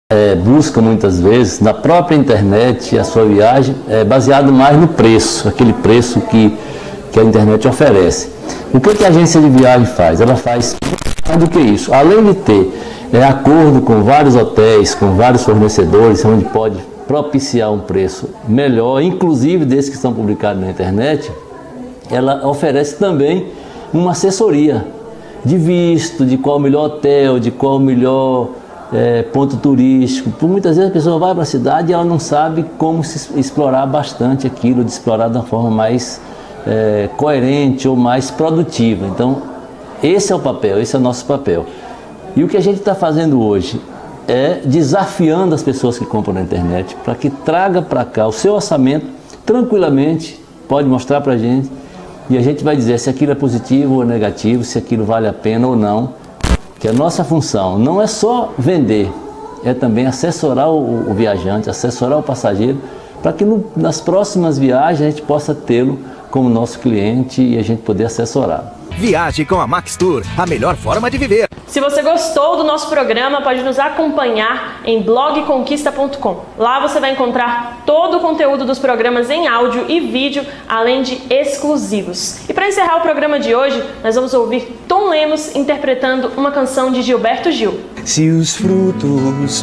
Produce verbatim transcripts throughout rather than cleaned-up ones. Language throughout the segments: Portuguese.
é, busca muitas vezes na própria internet a sua viagem é baseado mais no preço, aquele preço que, que a internet oferece. O que, que a agência de viagem faz? Ela faz mais do que isso. Além de ter é, acordo com vários hotéis, com vários fornecedores, onde pode propiciar um preço melhor, inclusive desses que estão publicados na internet, ela oferece também uma assessoria de visto, de qual o melhor hotel, de qual o melhor é, ponto turístico. Por muitas vezes a pessoa vai para a cidade e ela não sabe como se explorar bastante aquilo, de explorar de uma forma mais é, coerente ou mais produtiva. Então, esse é o papel, esse é o nosso papel. E o que a gente está fazendo hoje é desafiando as pessoas que compram na internet para que traga para cá o seu orçamento tranquilamente, pode mostrar para a gente, e a gente vai dizer se aquilo é positivo ou negativo, se aquilo vale a pena ou não. Que a nossa função não é só vender, é também assessorar o, o viajante, assessorar o passageiro, para que no, nas próximas viagens a gente possa tê-lo como nosso cliente e a gente poder assessorar. Viaje com a Max Tour, a melhor forma de viver. Se você gostou do nosso programa, pode nos acompanhar em blog conquista ponto com. Lá você vai encontrar todo o conteúdo dos programas em áudio e vídeo, além de exclusivos. E para encerrar o programa de hoje, nós vamos ouvir Tom Lemos interpretando uma canção de Gilberto Gil. Se os frutos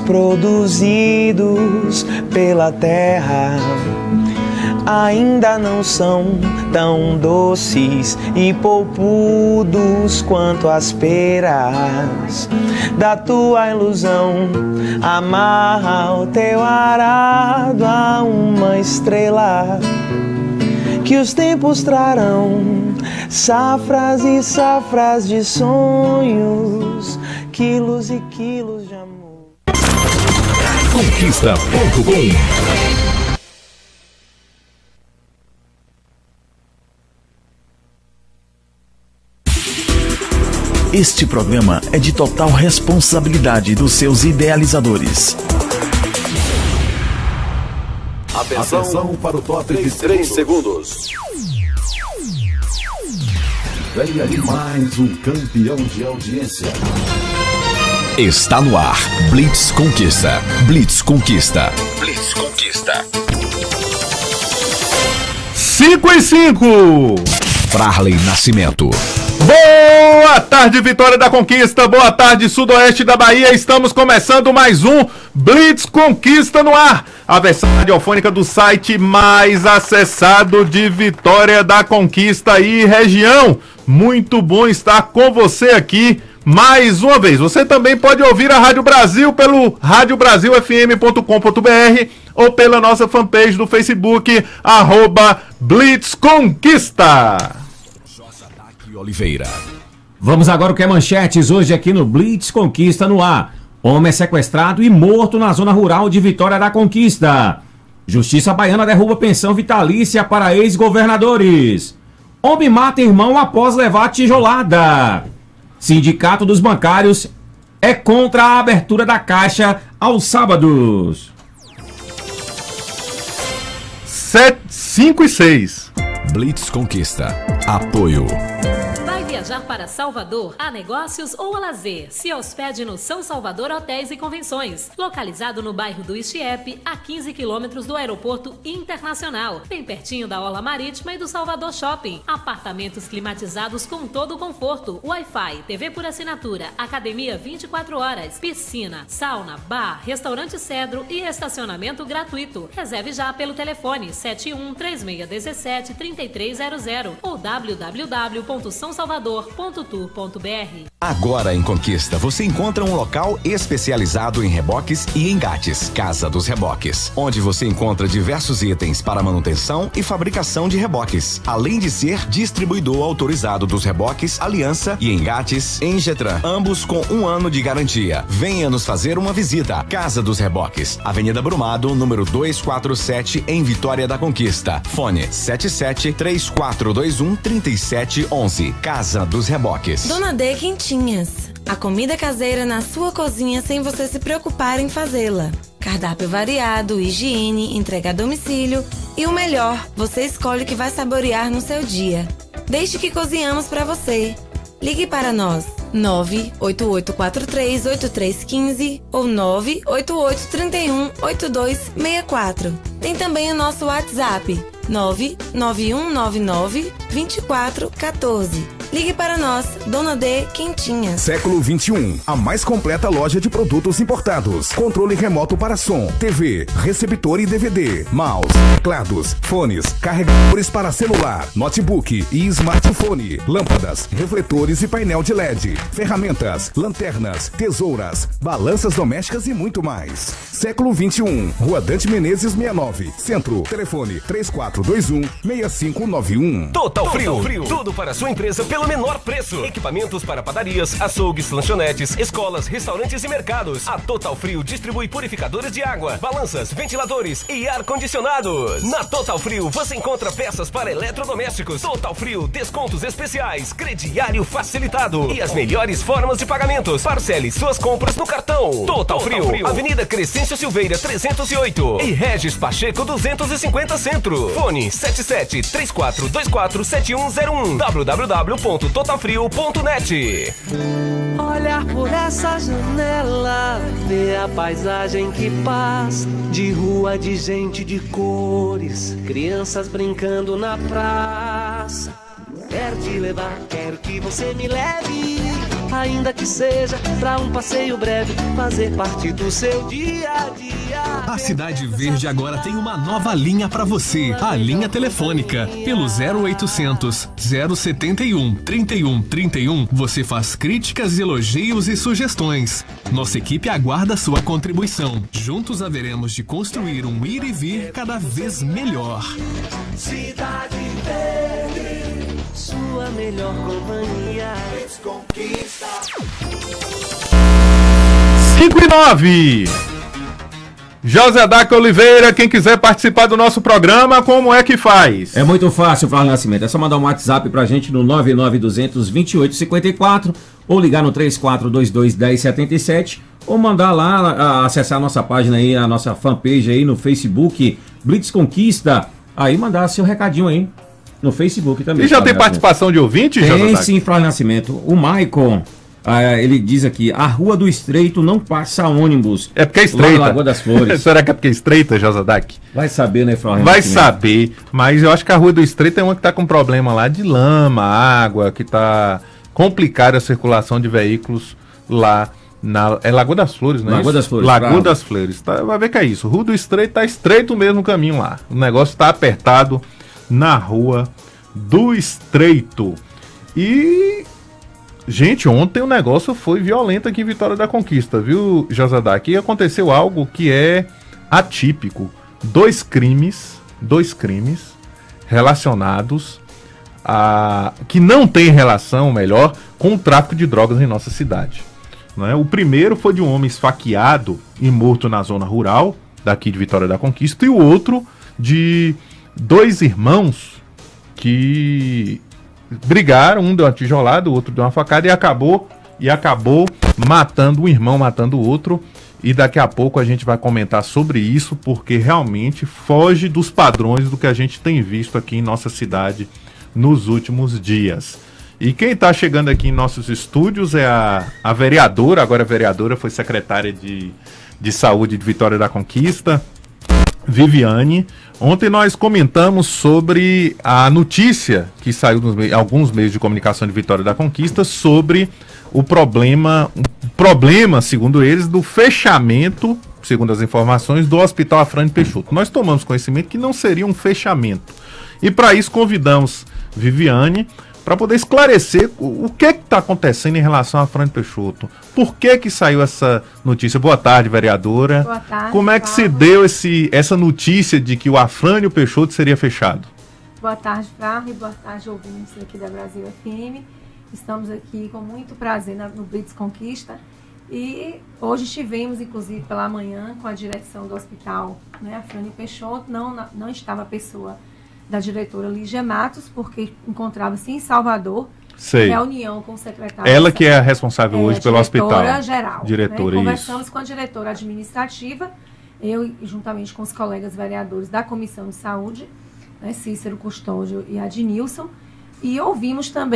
produzidos pela terra ainda não são tão doces e polpudos quanto as peras da tua ilusão, amarra o teu arado a uma estrela, que os tempos trarão safras e safras de sonhos, quilos e quilos de amor. Conquista ponto com. Este programa é de total responsabilidade dos seus idealizadores. Atenção, Atenção para o top de três segundos. Vem aí mais um campeão de audiência. Está no ar, Blitz Conquista. Blitz Conquista. Blitz Conquista. cinco e cinco. Farley Nascimento. Boa tarde, Vitória da Conquista. Boa tarde, Sudoeste da Bahia. Estamos começando mais um Blitz Conquista no ar. A versão radiofônica do site mais acessado de Vitória da Conquista e região. Muito bom estar com você aqui mais uma vez. Você também pode ouvir a Rádio Brasil pelo rádio brasil f m ponto com ponto b r ou pela nossa fanpage do Facebook, arroba Blitz Conquista. Oliveira. Vamos agora o que é manchetes hoje aqui no Blitz Conquista no ar. Homem é sequestrado e morto na zona rural de Vitória da Conquista. Justiça baiana derruba pensão vitalícia para ex-governadores. Homem mata irmão após levar tijolada. Sindicato dos bancários é contra a abertura da Caixa aos sábados. cinco e seis. Blitz Conquista. Apoio. Viajar para Salvador, a negócios ou a lazer, se hospede no São Salvador Hotéis e Convenções, localizado no bairro do Ixiepe, a quinze quilômetros do Aeroporto Internacional, bem pertinho da Orla Marítima e do Salvador Shopping. Apartamentos climatizados com todo o conforto, Wi-Fi, T V por assinatura, academia vinte e quatro horas, piscina, sauna, bar, restaurante Cedro e estacionamento gratuito. Reserve já pelo telefone sete um três seis um sete três três zero zero ou w w w ponto são salvador ponto tour ponto b r. Agora em Conquista você encontra um local especializado em reboques e engates, Casa dos Reboques, onde você encontra diversos itens para manutenção e fabricação de reboques, além de ser distribuidor autorizado dos reboques Aliança e engates Engetran, ambos com um ano de garantia. Venha nos fazer uma visita. Casa dos Reboques, Avenida Brumado, número duzentos e quarenta e sete, em Vitória da Conquista. Fone sete sete três quatro dois um três sete um um. Casa dos Reboques. Dona D Quentinhas. A comida caseira na sua cozinha sem você se preocupar em fazê-la. Cardápio variado, higiene, entrega a domicílio e o melhor, você escolhe o que vai saborear no seu dia. Deixe que cozinhamos para você. Ligue para nós nove oito oito quatro três oito três um cinco ou nove oito oito três um oito dois seis quatro. Tem também o nosso WhatsApp nove nove um nove nove dois quatro um quatro. Ligue para nós, Dona D Quentinhas. Século vinte e um, a mais completa loja de produtos importados. Controle remoto para som, T V, receptor e D V D, mouse, teclados, fones, carregadores para celular, notebook e smartphone, lâmpadas, refletores e painel de L E D, ferramentas, lanternas, tesouras, balanças domésticas e muito mais. Século vinte e um, Rua Dante Menezes sessenta e nove, Centro, telefone três quatro dois um, seis cinco nove um. Total Frio, Frio. Tudo para a sua empresa pelo menor preço. Equipamentos para padarias, açougues, lanchonetes, escolas, restaurantes e mercados. A Total Frio distribui purificadores de água, balanças, ventiladores e ar-condicionados. Na Total Frio você encontra peças para eletrodomésticos. Total Frio, descontos especiais, crediário facilitado e as melhores formas de pagamentos. Parcele suas compras no cartão. Total, Total Frio, Frio, Avenida Crescêncio Silveira trezentos e oito e Regis Pacheco duzentos e cinquenta Centro. Fone sete sete três quatro dois quatro sete um zero um. w w w ponto total frio ponto net. Olhar por essa janela, ver a paisagem que passa, de rua, de gente, de cores, crianças brincando na praça. Quero te levar, quero que você me leve, ainda que seja pra um passeio breve, fazer parte do seu dia a dia. A Cidade Verde agora tem uma nova linha para você, a linha telefônica. Pelo zero oitocentos, zero setenta e um, trinta e um, trinta e um, você faz críticas, elogios e sugestões. Nossa equipe aguarda sua contribuição. Juntos haveremos de construir um ir e vir cada vez melhor. Cidade Verde, sua melhor companhia. Conquista. cinco e nove. José Dac Oliveira, quem quiser participar do nosso programa, como é que faz? É muito fácil, Flávio Nascimento. É só mandar um WhatsApp pra gente no nove nove dois zero zero, dois oito cinco quatro ou ligar no três quatro dois dois, um zero sete sete ou mandar lá, a, acessar a nossa página aí, a nossa fanpage aí no Facebook, Blitz Conquista. Aí mandar seu recadinho aí no Facebook também. E já tem participação de ouvinte, José Dac? Tem sim, Flávio Nascimento. O Maicon... Ah, ele diz aqui, a Rua do Estreito não passa ônibus. É porque é estreita. Lagoa das Flores. Será que é porque é estreita, José Dac? Vai saber, né, Flávio? Vai saber, mas eu acho que a Rua do Estreito é uma que tá com problema lá de lama, água, que tá complicada a circulação de veículos lá na... É Lagoa das Flores, né? Lagoa das Flores. Lagoa das Flores. Tá, vai ver que é isso. Rua do Estreito tá estreito mesmo o caminho lá. O negócio tá apertado na Rua do Estreito. E... Gente, ontem o negócio foi violento aqui em Vitória da Conquista, viu, José Dac? E aconteceu algo que é atípico. Dois crimes, dois crimes relacionados a... que não tem relação, melhor, com o tráfico de drogas em nossa cidade. Não é? O primeiro foi de um homem esfaqueado e morto na zona rural, daqui de Vitória da Conquista, e o outro de dois irmãos que... brigaram, um deu uma tijolada, o outro deu uma facada e acabou e acabou matando um irmão, matando o outro. E daqui a pouco a gente vai comentar sobre isso, porque realmente foge dos padrões do que a gente tem visto aqui em nossa cidade nos últimos dias. E quem está chegando aqui em nossos estúdios é a, a vereadora, agora a vereadora, foi secretária de, de Saúde de Vitória da Conquista, Viviane. Ontem nós comentamos sobre a notícia que saiu nos me- alguns meios de comunicação de Vitória da Conquista sobre o problema, o problema, segundo eles, do fechamento, segundo as informações, do Hospital Afrânio Peixoto. Nós tomamos conhecimento que não seria um fechamento. E para isso convidamos Viviane para poder esclarecer o, o que está acontecendo em relação a Afrânio Peixoto. Por que que saiu essa notícia? Boa tarde, vereadora. Boa tarde. Como é que se deu esse, essa notícia de que o Afrânio Peixoto seria fechado? Boa tarde, Flávio. Boa tarde, ouvintes aqui da Brasil F M. Estamos aqui com muito prazer na, no Blitz Conquista. E hoje estivemos, inclusive, pela manhã com a direção do hospital, né, Afrânio Peixoto. Não, não estava a pessoa da diretora Lígia Matos, porque encontrava-se em Salvador, Sei. reunião com o secretário. Ela que é a responsável é, hoje pelo hospital. Diretora geral. Diretora, né? isso. Conversamos com a diretora administrativa, eu juntamente com os colegas vereadores da Comissão de Saúde, né, Cícero Custódio e Adnilson, e ouvimos também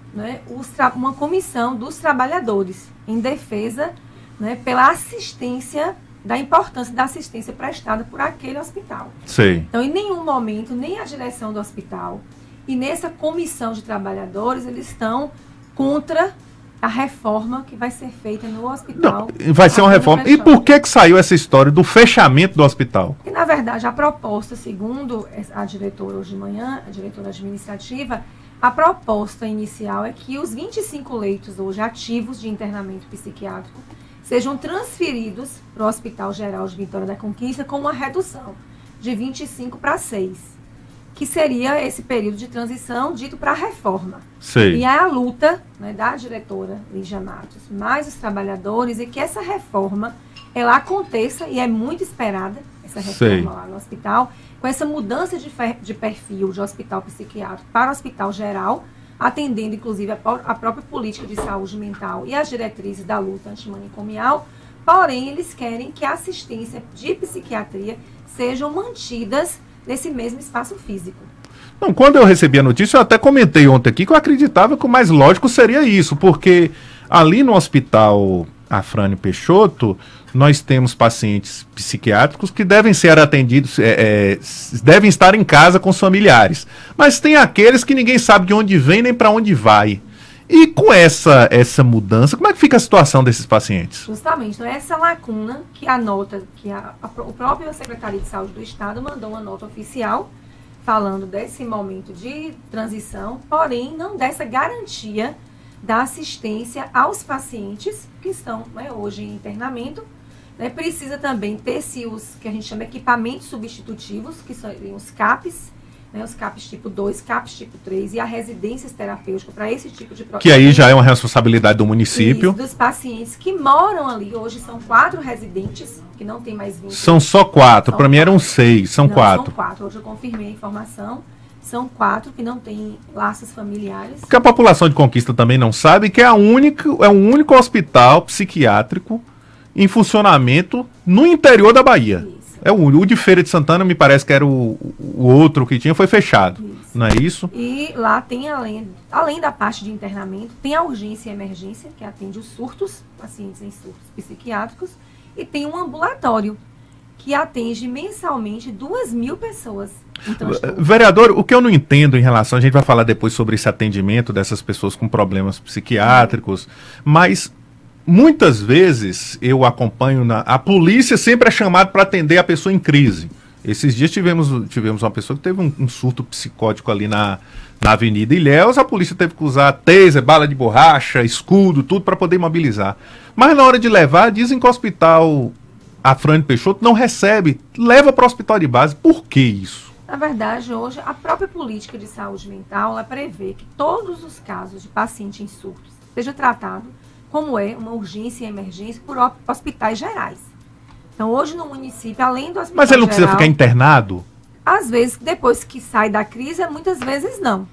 né, os uma comissão dos trabalhadores em defesa, né, pela assistência, da importância da assistência prestada por aquele hospital. Sei. Então, em nenhum momento, nem a direção do hospital e nessa comissão de trabalhadores, eles estão contra a reforma que vai ser feita no hospital. Não, vai ser uma reforma. E por que que saiu essa história do fechamento do hospital? Porque, na verdade, a proposta, segundo a diretora hoje de manhã, a diretora administrativa, a proposta inicial é que os vinte e cinco leitos hoje ativos de internamento psiquiátrico sejam transferidos para o Hospital Geral de Vitória da Conquista com uma redução de vinte e cinco para seis, que seria esse período de transição dito para a reforma. Sei. E é a luta, né, da diretora Lígia Matos, mais os trabalhadores, e que essa reforma ela aconteça, e é muito esperada, essa reforma Sei. lá no hospital, com essa mudança de, de perfil de hospital psiquiátrico para o hospital geral, atendendo inclusive a, a própria política de saúde mental e as diretrizes da luta antimanicomial. Porém, eles querem que a assistência de psiquiatria sejam mantidas nesse mesmo espaço físico. Não, quando eu recebi a notícia, eu até comentei ontem aqui que eu acreditava que o mais lógico seria isso, porque ali no hospital Afrânio Peixoto, nós temos pacientes psiquiátricos que devem ser atendidos, é, é, devem estar em casa com os familiares. Mas tem aqueles que ninguém sabe de onde vem nem para onde vai. E com essa, essa mudança, como é que fica a situação desses pacientes? Justamente, então essa lacuna que a nota, que a, a, o próprio Secretaria de Saúde do Estado mandou uma nota oficial falando desse momento de transição, porém não dessa garantia da assistência aos pacientes que estão, né, hoje em internamento. Né, precisa também ter-se os que a gente chama de equipamentos substitutivos, que são os C A Ps, né, os C A Ps tipo dois, C A Ps tipo três e as residências terapêuticas para esse tipo de Que aí já é uma responsabilidade do município. Isso, dos pacientes que moram ali. Hoje são quatro residentes, que não tem mais vinte. São só quatro, para mim eram seis, são não, quatro. São quatro, hoje eu confirmei a informação. São quatro que não têm laços familiares. Porque a população de Conquista também não sabe que é, a única, é o único hospital psiquiátrico em funcionamento no interior da Bahia. Isso. É o único. O de Feira de Santana, me parece que era o, o outro que tinha, foi fechado. Isso. Não é isso? E lá tem, além, além da parte de internamento, tem a urgência e emergência, que atende os surtos, pacientes em surtos psiquiátricos, e tem um ambulatório, que atende mensalmente duas mil pessoas. Então, vereador, o que eu não entendo em relação, a gente vai falar depois sobre esse atendimento dessas pessoas com problemas psiquiátricos, mas muitas vezes eu acompanho, na, a polícia sempre é chamada para atender a pessoa em crise. Esses dias tivemos, tivemos uma pessoa que teve um, um surto psicótico ali na, na Avenida Ilhéus, a polícia teve que usar taser, bala de borracha, escudo, tudo para poder imobilizar. Mas na hora de levar, dizem que o hospital Afrânio Peixoto não recebe, leva para o hospital de base. Por que isso? Na verdade, hoje, a própria política de saúde mental, ela prevê que todos os casos de paciente em surtos seja tratado como é uma urgência e emergência por hospitais gerais. Então, hoje no município, além do hospital Mas ele não geral, precisa ficar internado? Às vezes, depois que sai da crise, muitas vezes não.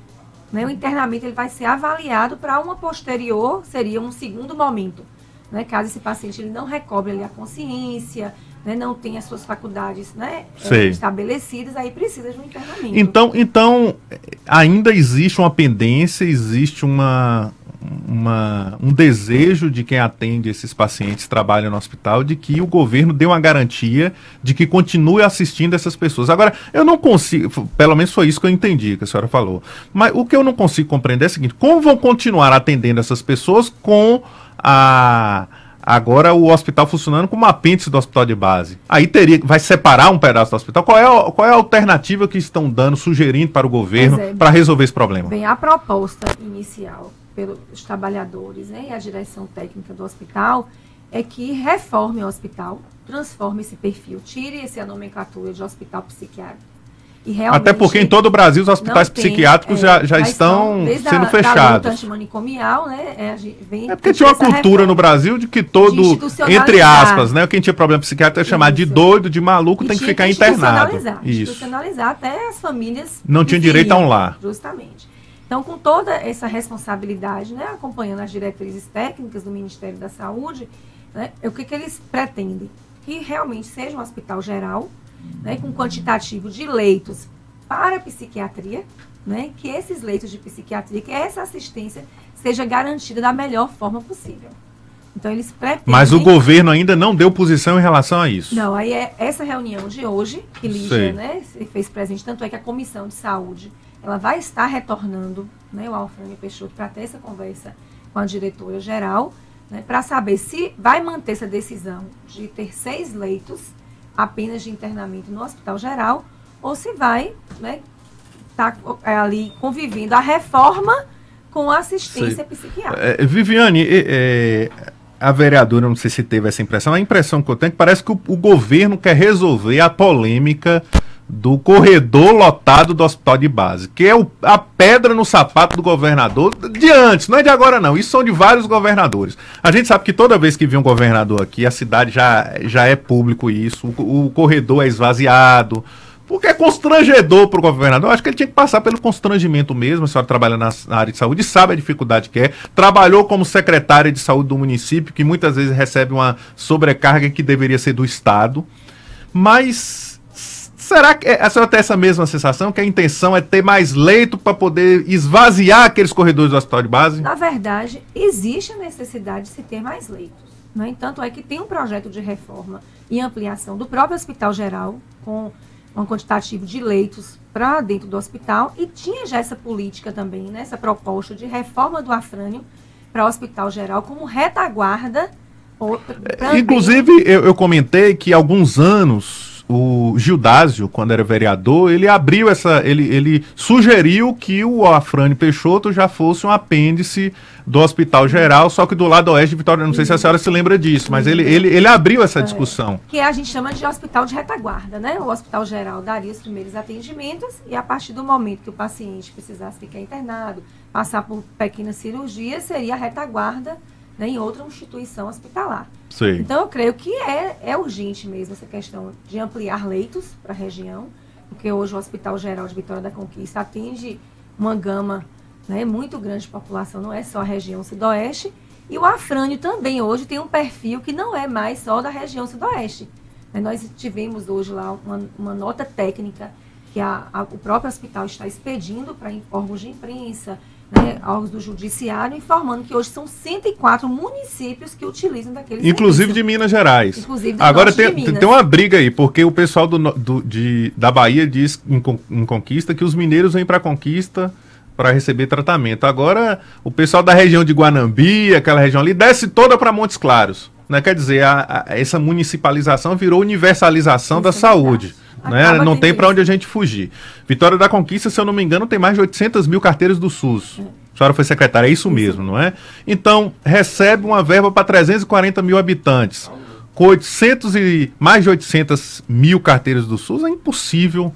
Né? O internamento ele vai ser avaliado para uma posterior, seria um segundo momento. Né? Caso esse paciente ele não recobre ali a consciência, né, não tem as suas faculdades, né, é, estabelecidas, aí precisa de um internamento. Então, então ainda existe uma pendência, existe uma, uma, um desejo de quem atende esses pacientes, trabalha no hospital, de que o governo dê uma garantia de que continue assistindo essas pessoas. Agora, eu não consigo, pelo menos foi isso que eu entendi que a senhora falou, mas o que eu não consigo compreender é o seguinte: como vão continuar atendendo essas pessoas com a... agora o hospital funcionando como apêndice do hospital de base? Aí teria, vai separar um pedaço do hospital? Qual é a, qual é a alternativa que estão dando, sugerindo para o governo é, para resolver esse problema? Bem, a proposta inicial pelos trabalhadores, né, e a direção técnica do hospital é que reforme o hospital, transforme esse perfil, tire essa nomenclatura de hospital psiquiátrico. E até porque em todo o Brasil os hospitais tem, psiquiátricos é, já, já estão sendo a, fechados. Da antimanicomial, né, é, vem é porque tinha uma cultura no Brasil de que todo, de entre aspas, né, quem tinha problema psiquiátrico é chamado de doido, de maluco, e tem que ficar que internado. Institucionalizar, Isso. institucionalizar até as famílias não tinham direito a um lar. Justamente. Então, com toda essa responsabilidade, né, acompanhando as diretrizes técnicas do Ministério da Saúde, né, o que, que eles pretendem? Que realmente seja um hospital geral, né, com quantitativo de leitos para a psiquiatria, né, que esses leitos de psiquiatria, que essa assistência seja garantida da melhor forma possível. Então, eles pretendem... Mas o governo ainda não deu posição em relação a isso. Não, aí é essa reunião de hoje, que Lígia, né, se fez presente, tanto é que a Comissão de Saúde, ela vai estar retornando, né, o Alfrânio Peixoto, para ter essa conversa com a diretora-geral, né, para saber se vai manter essa decisão de ter seis leitos apenas de internamento no Hospital Geral, ou se vai, né, estar tá, ali convivendo a reforma com a assistência Sei. psiquiátrica. É, Viviane, é, é, a vereadora, não sei se teve essa impressão, a impressão que eu tenho é que parece que o, o governo quer resolver a polêmica do corredor lotado do hospital de base, que é o, a pedra no sapato do governador de antes, não é de agora não, isso são de vários governadores. A gente sabe que toda vez que vem um governador aqui, a cidade já, já é público isso, o, o corredor é esvaziado, porque é constrangedor para o governador. Acho que ele tinha que passar pelo constrangimento mesmo. A senhora trabalha na, na área de saúde, sabe a dificuldade que é. Trabalhou como secretária de saúde do município, que muitas vezes recebe uma sobrecarga que deveria ser do Estado. Mas será que a senhora tem essa mesma sensação, que a intenção é ter mais leito para poder esvaziar aqueles corredores do hospital de base? Na verdade, existe a necessidade de se ter mais leitos. No entanto, é que tem um projeto de reforma e ampliação do próprio Hospital Geral, com um quantitativo de leitos para dentro do hospital, e tinha já essa política também, né, essa proposta de reforma do Afrânio para o Hospital Geral como retaguarda. Ou, Inclusive, eu, eu comentei que há alguns anos o Gildásio, quando era vereador, ele abriu essa, ele, ele sugeriu que o Afrânio Peixoto já fosse um apêndice do Hospital Geral, só que do lado oeste de Vitória. Não sei se a senhora se lembra disso, mas ele, ele, ele abriu essa discussão. É, que a gente chama de hospital de retaguarda, né? O Hospital Geral daria os primeiros atendimentos e a partir do momento que o paciente precisasse ficar internado, passar por pequenas cirurgias, seria a retaguarda, né, em outra instituição hospitalar. Sim. Então, eu creio que é, é urgente mesmo essa questão de ampliar leitos para a região, porque hoje o Hospital Geral de Vitória da Conquista atende uma gama, né, muito grande de população, não é só a região sudoeste, e o Afrânio também hoje tem um perfil que não é mais só da região sudoeste. Né, nós tivemos hoje lá uma, uma nota técnica que a, a, o próprio hospital está expedindo para órgãos de imprensa, né, órgãos do judiciário, informando que hoje são cento e quatro municípios que utilizam daqueles Inclusive serviços. de Minas Gerais. Inclusive do Agora tem, de Minas. tem uma briga aí, porque o pessoal do, do, de, da Bahia diz em, em Conquista que os mineiros vêm para Conquista para receber tratamento. Agora o pessoal da região de Guanambi, aquela região ali, desce toda para Montes Claros. Né? Quer dizer, a, a, essa municipalização virou universalização Isso da é saúde. Né? Não tem para onde a gente fugir. Vitória da Conquista, se eu não me engano, tem mais de oitocentas mil carteiras do SUS. É. A senhora foi secretária, é isso mesmo, não é? Então, recebe uma verba para trezentos e quarenta mil habitantes. Com oitocentos e, mais de oitocentas mil carteiras do SUS, é impossível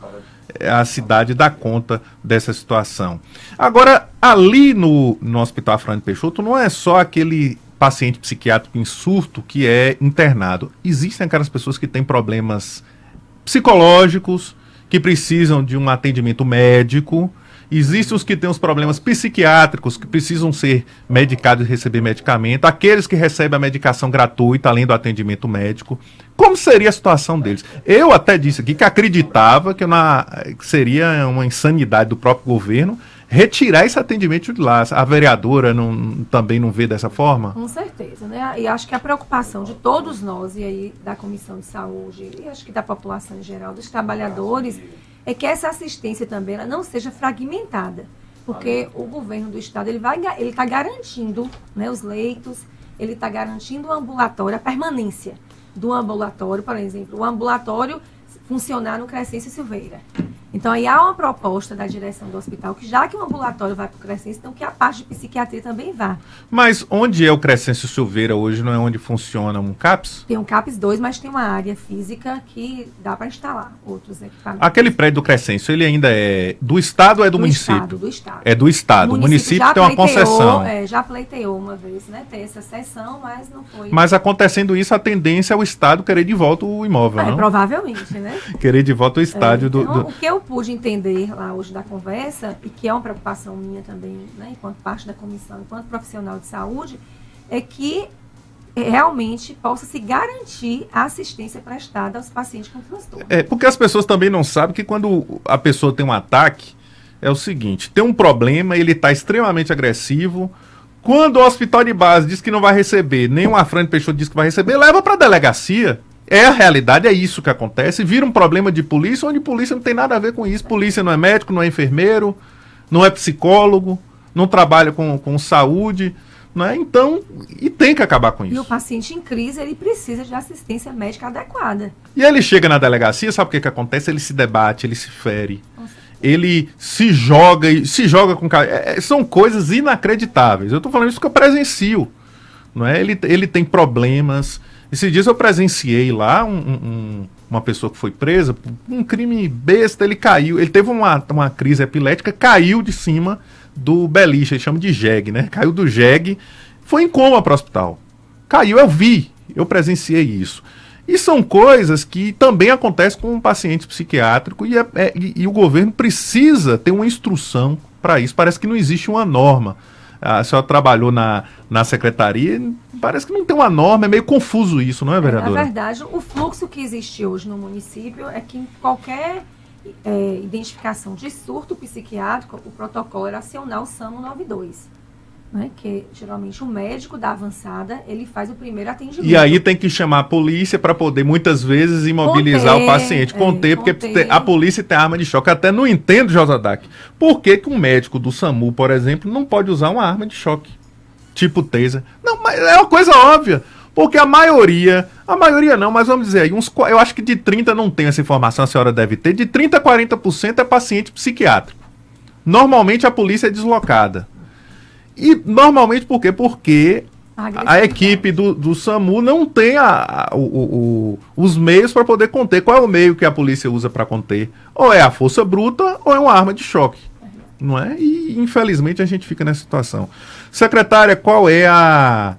a cidade dar conta dessa situação. Agora, ali no, no Hospital Afrânio Peixoto, não é só aquele paciente psiquiátrico em surto que é internado. Existem aquelas pessoas que têm problemas psicológicos, que precisam de um atendimento médico. Existem os que têm os problemas psiquiátricos, que precisam ser medicados e receber medicamento. Aqueles que recebem a medicação gratuita, além do atendimento médico. Como seria a situação deles? Eu até disse aqui que acreditava que, na, que seria uma insanidade do próprio governo retirar esse atendimento de lá. A vereadora não, também não vê dessa forma? Com certeza, né? E acho que a preocupação de todos nós, e aí da Comissão de Saúde, e acho que da população em geral, dos trabalhadores, é que essa assistência também ela não seja fragmentada. Porque o governo do estado ele vai, ele está garantindo, né, os leitos, ele está garantindo o ambulatório, a permanência do ambulatório, por exemplo, o ambulatório funcionar no Crescêncio Silveira. Então, aí há uma proposta da direção do hospital que, já que o ambulatório vai para o Crescêncio, então que a parte de psiquiatria também vá. Mas onde é o Crescêncio Silveira hoje? Não é onde funciona um CAPS? Tem um CAPS dois, mas tem uma área física que dá para instalar outros equipamentos. Aquele prédio do Crescêncio, ele ainda é do Estado ou é do, do município? Estado, do Estado. É do Estado. O município, o município tem uma concessão. É, já pleiteou uma vez, né? Ter essa sessão, mas não foi. Mas acontecendo isso, a tendência é o Estado querer de volta o imóvel, é, não? Provavelmente, né? Querer de volta o estádio é, então, do, do... O que eu pude entender lá hoje da conversa, e que é uma preocupação minha também, né, enquanto parte da comissão, enquanto profissional de saúde, é que realmente possa se garantir a assistência prestada aos pacientes com transtorno. É, porque as pessoas também não sabem que quando a pessoa tem um ataque, é o seguinte, tem um problema, ele está extremamente agressivo, quando o hospital de base diz que não vai receber, nem o Afrânio Peixoto diz que vai receber, leva para a delegacia. É a realidade, é isso que acontece, vira um problema de polícia, onde polícia não tem nada a ver com isso, polícia não é médico, não é enfermeiro, não é psicólogo, não trabalha com, com saúde, né? Então, e tem que acabar com isso. E o paciente em crise, ele precisa de assistência médica adequada. E ele chega na delegacia, sabe o que que acontece? Ele se debate, ele se fere, ele se joga, se joga com... É, são coisas inacreditáveis. Eu estou falando isso que eu presencio, não é? Ele, ele tem problemas. Esses dias eu presenciei lá um, um, uma pessoa que foi presa por um crime besta, ele caiu, ele teve uma, uma crise epilética, caiu de cima do beliche, eles chamam de jegue, né? Caiu do jegue, foi em coma para o hospital. Caiu, eu vi, eu presenciei isso. E são coisas que também acontecem com um paciente psiquiátrico e, é, é, e, e o governo precisa ter uma instrução para isso. Parece que não existe uma norma. A senhora trabalhou na, na secretaria, parece que não tem uma norma, é meio confuso isso, não é, vereadora? Na verdade, o fluxo que existe hoje no município é que em qualquer é, identificação de surto psiquiátrico, o protocolo era acionar o SAMU noventa e dois. Né, que geralmente o médico da avançada, ele faz o primeiro atendimento. E aí tem que chamar a polícia para poder, muitas vezes, imobilizar conter, o paciente, conter, é, porque conter. A polícia tem arma de choque. Eu até não entendo, Josadac, por que que um médico do SAMU, por exemplo, não pode usar uma arma de choque, tipo taser. Não, mas é uma coisa óbvia, porque a maioria, a maioria não, mas vamos dizer aí, uns, eu acho que de trinta não tem essa informação, a senhora deve ter, de trinta a quarenta por cento é paciente psiquiátrico. Normalmente a polícia é deslocada. E normalmente por quê? Porque a, a equipe do, do SAMU não tem a, a, o, o, os meios para poder conter. Qual é o meio que a polícia usa para conter? Ou é a força bruta ou é uma arma de choque. Não é? E infelizmente a gente fica nessa situação. Secretária, qual é a,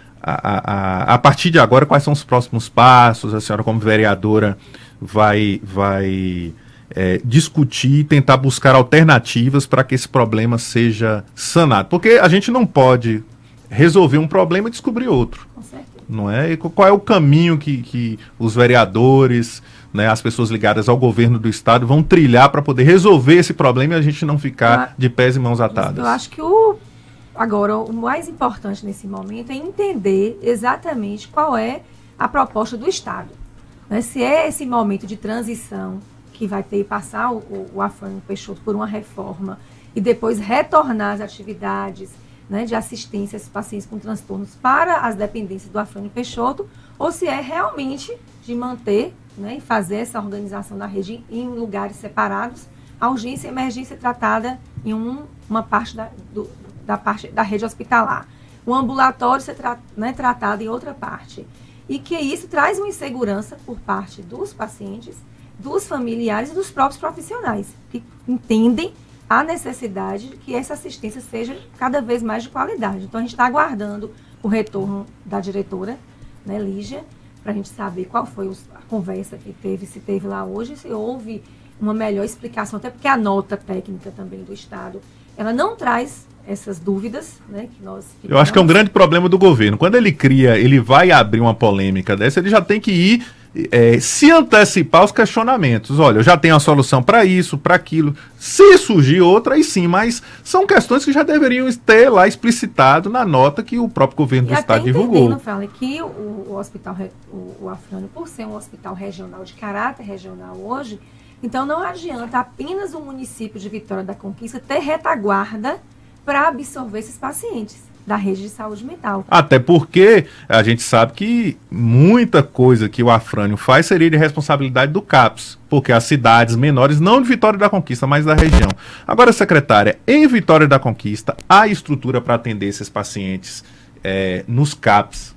a, a, a partir de agora, quais são os próximos passos? A senhora como vereadora vai... vai É, discutir e tentar buscar alternativas para que esse problema seja sanado. Porque a gente não pode resolver um problema e descobrir outro. Com certeza. Não é? E qual é o caminho que, que os vereadores, né, as pessoas ligadas ao governo do estado vão trilhar para poder resolver esse problema e a gente não ficar de pés e mãos atadas? Eu acho que o, agora o mais importante nesse momento é entender exatamente qual é a proposta do estado. Né? Se é esse momento de transição que vai ter que passar o, o, o Afrânio Peixoto por uma reforma e depois retornar as atividades, né, de assistência aos pacientes com transtornos para as dependências do Afrânio Peixoto, ou se é realmente de manter, né, e fazer essa organização da rede em lugares separados, a urgência e a emergência tratada em um, uma parte da, do, da parte da rede hospitalar, o ambulatório ser tra, né, tratado em outra parte. E que isso traz uma insegurança por parte dos pacientes, dos familiares e dos próprios profissionais, que entendem a necessidade de que essa assistência seja cada vez mais de qualidade. Então, a gente está aguardando o retorno da diretora, né, Lígia, para a gente saber qual foi os, a conversa que teve, se teve lá hoje, se houve uma melhor explicação, até porque a nota técnica também do Estado, ela não traz essas dúvidas, né, que nós... Que Eu acho que é um grande problema do governo. Quando ele cria, ele vai abrir uma polêmica dessa, ele já tem que ir É, se antecipar os questionamentos. Olha, eu já tenho a solução para isso, para aquilo. Se surgir outra, aí sim, mas são questões que já deveriam ter lá explicitado na nota que o próprio governo e do estado divulgou. Não fala que o, o hospital, o, o Afrânio, por ser um hospital regional de caráter regional hoje, então não adianta apenas o município de Vitória da Conquista ter retaguarda para absorver esses pacientes da rede de saúde mental. Até porque a gente sabe que muita coisa que o Afrânio faz seria de responsabilidade do CAPS, porque as cidades menores, não de Vitória da Conquista, mas da região. Agora, secretária, em Vitória da Conquista, há estrutura para atender esses pacientes é, nos CAPS?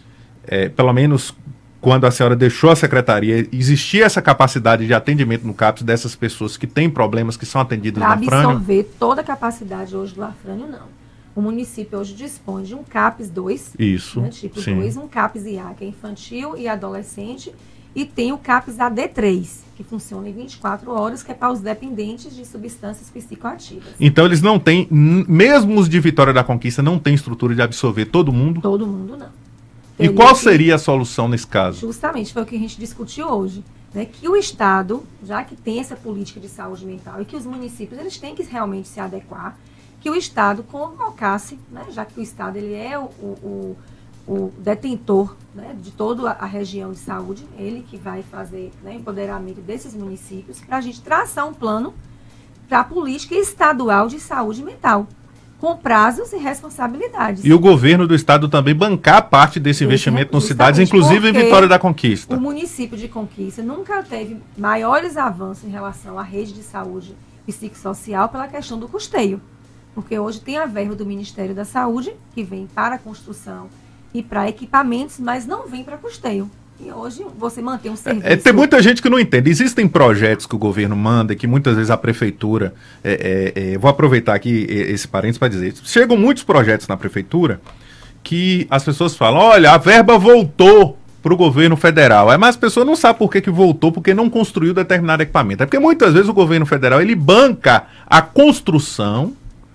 É, pelo menos quando a senhora deixou a secretaria, existia essa capacidade de atendimento no CAPS dessas pessoas que têm problemas, que são atendidas no Afrânio? Para absorver toda a capacidade hoje do Afrânio, não. O município hoje dispõe de um CAPS dois, Isso, né, tipo sim. dois, um CAPS I A, que é infantil e adolescente, e tem o CAPS A D três, que funciona em vinte e quatro horas, que é para os dependentes de substâncias psicoativas. Então eles não têm, mesmo os de Vitória da Conquista, não têm estrutura de absorver todo mundo? Todo mundo não. E qual seria a solução nesse caso? Justamente, foi o que a gente discutiu hoje. Né, que o Estado, já que tem essa política de saúde mental e que os municípios eles têm que realmente se adequar, que o Estado convocasse, né, já que o Estado ele é o, o, o detentor, né, de toda a região de saúde, ele que vai fazer, né, empoderamento desses municípios, para a gente traçar um plano para a política estadual de saúde mental, com prazos e responsabilidades. E o governo do estado também bancar parte desse investimento nas cidades, inclusive em Vitória da Conquista. O município de Conquista nunca teve maiores avanços em relação à rede de saúde psicossocial pela questão do custeio. Porque hoje tem a verba do Ministério da Saúde, que vem para a construção e para equipamentos, mas não vem para custeio. E hoje você mantém um serviço... É, tem muita gente que não entende. Existem projetos que o governo manda, que muitas vezes a prefeitura... É, é, é, vou aproveitar aqui esse parênteses para dizer. Chegam muitos projetos na prefeitura que as pessoas falam, olha, a verba voltou para o governo federal. Aí, mas as pessoas não sabem por que, que voltou, porque não construiu determinado equipamento. É porque muitas vezes o governo federal ele banca a construção,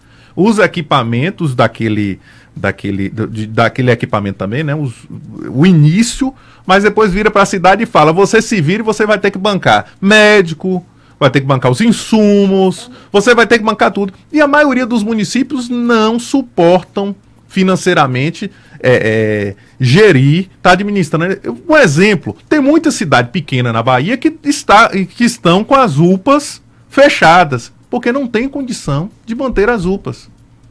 os equipamentos daquele... daquele, de, daquele equipamento também, né? Os, o início, mas depois vira para a cidade e fala, você se vira e você vai ter que bancar médico, vai ter que bancar os insumos, você vai ter que bancar tudo. E a maioria dos municípios não suportam financeiramente é, é, gerir, tá administrando. Um exemplo, tem muita cidade pequena na Bahia que, está, que estão com as U P As fechadas, porque não tem condição de manter as U P As.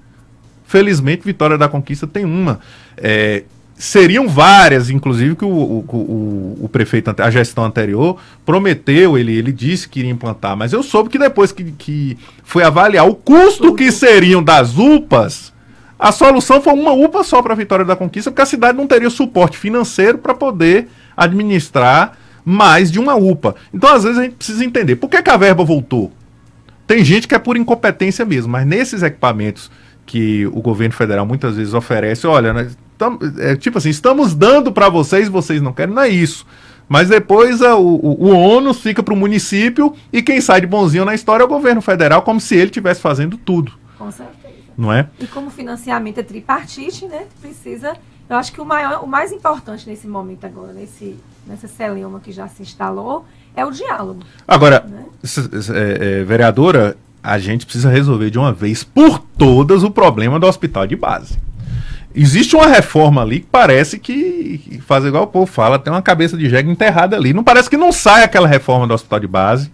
Felizmente, Vitória da Conquista tem uma. É, seriam várias, inclusive, que o, o, o, o prefeito, a gestão anterior, prometeu, ele, ele disse que iria implantar, mas eu soube que depois que, que foi avaliar o custo que seriam das U P As, a solução foi uma U P A só para a Vitória da Conquista, porque a cidade não teria suporte financeiro para poder administrar mais de uma U P A. Então, às vezes, a gente precisa entender, por que, que a verba voltou? Tem gente que é por incompetência mesmo, mas nesses equipamentos que o governo federal muitas vezes oferece, olha, nós tam, é, tipo assim, estamos dando para vocês, vocês não querem, não é isso. Mas depois a, o, o ônus fica para o município e quem sai de bonzinho na história é o governo federal, como se ele estivesse fazendo tudo. Com certeza. Não é? E como o financiamento é tripartite, né, precisa... Eu acho que o, maior, o mais importante nesse momento agora, nesse, nessa celeuma que já se instalou, é o diálogo. Agora, né? é, é, vereadora, a gente precisa resolver de uma vez por todas o problema do hospital de base. Existe uma reforma ali que parece que, faz igual o povo fala, tem uma cabeça de jegue enterrada ali. Não parece que não sai aquela reforma do hospital de base.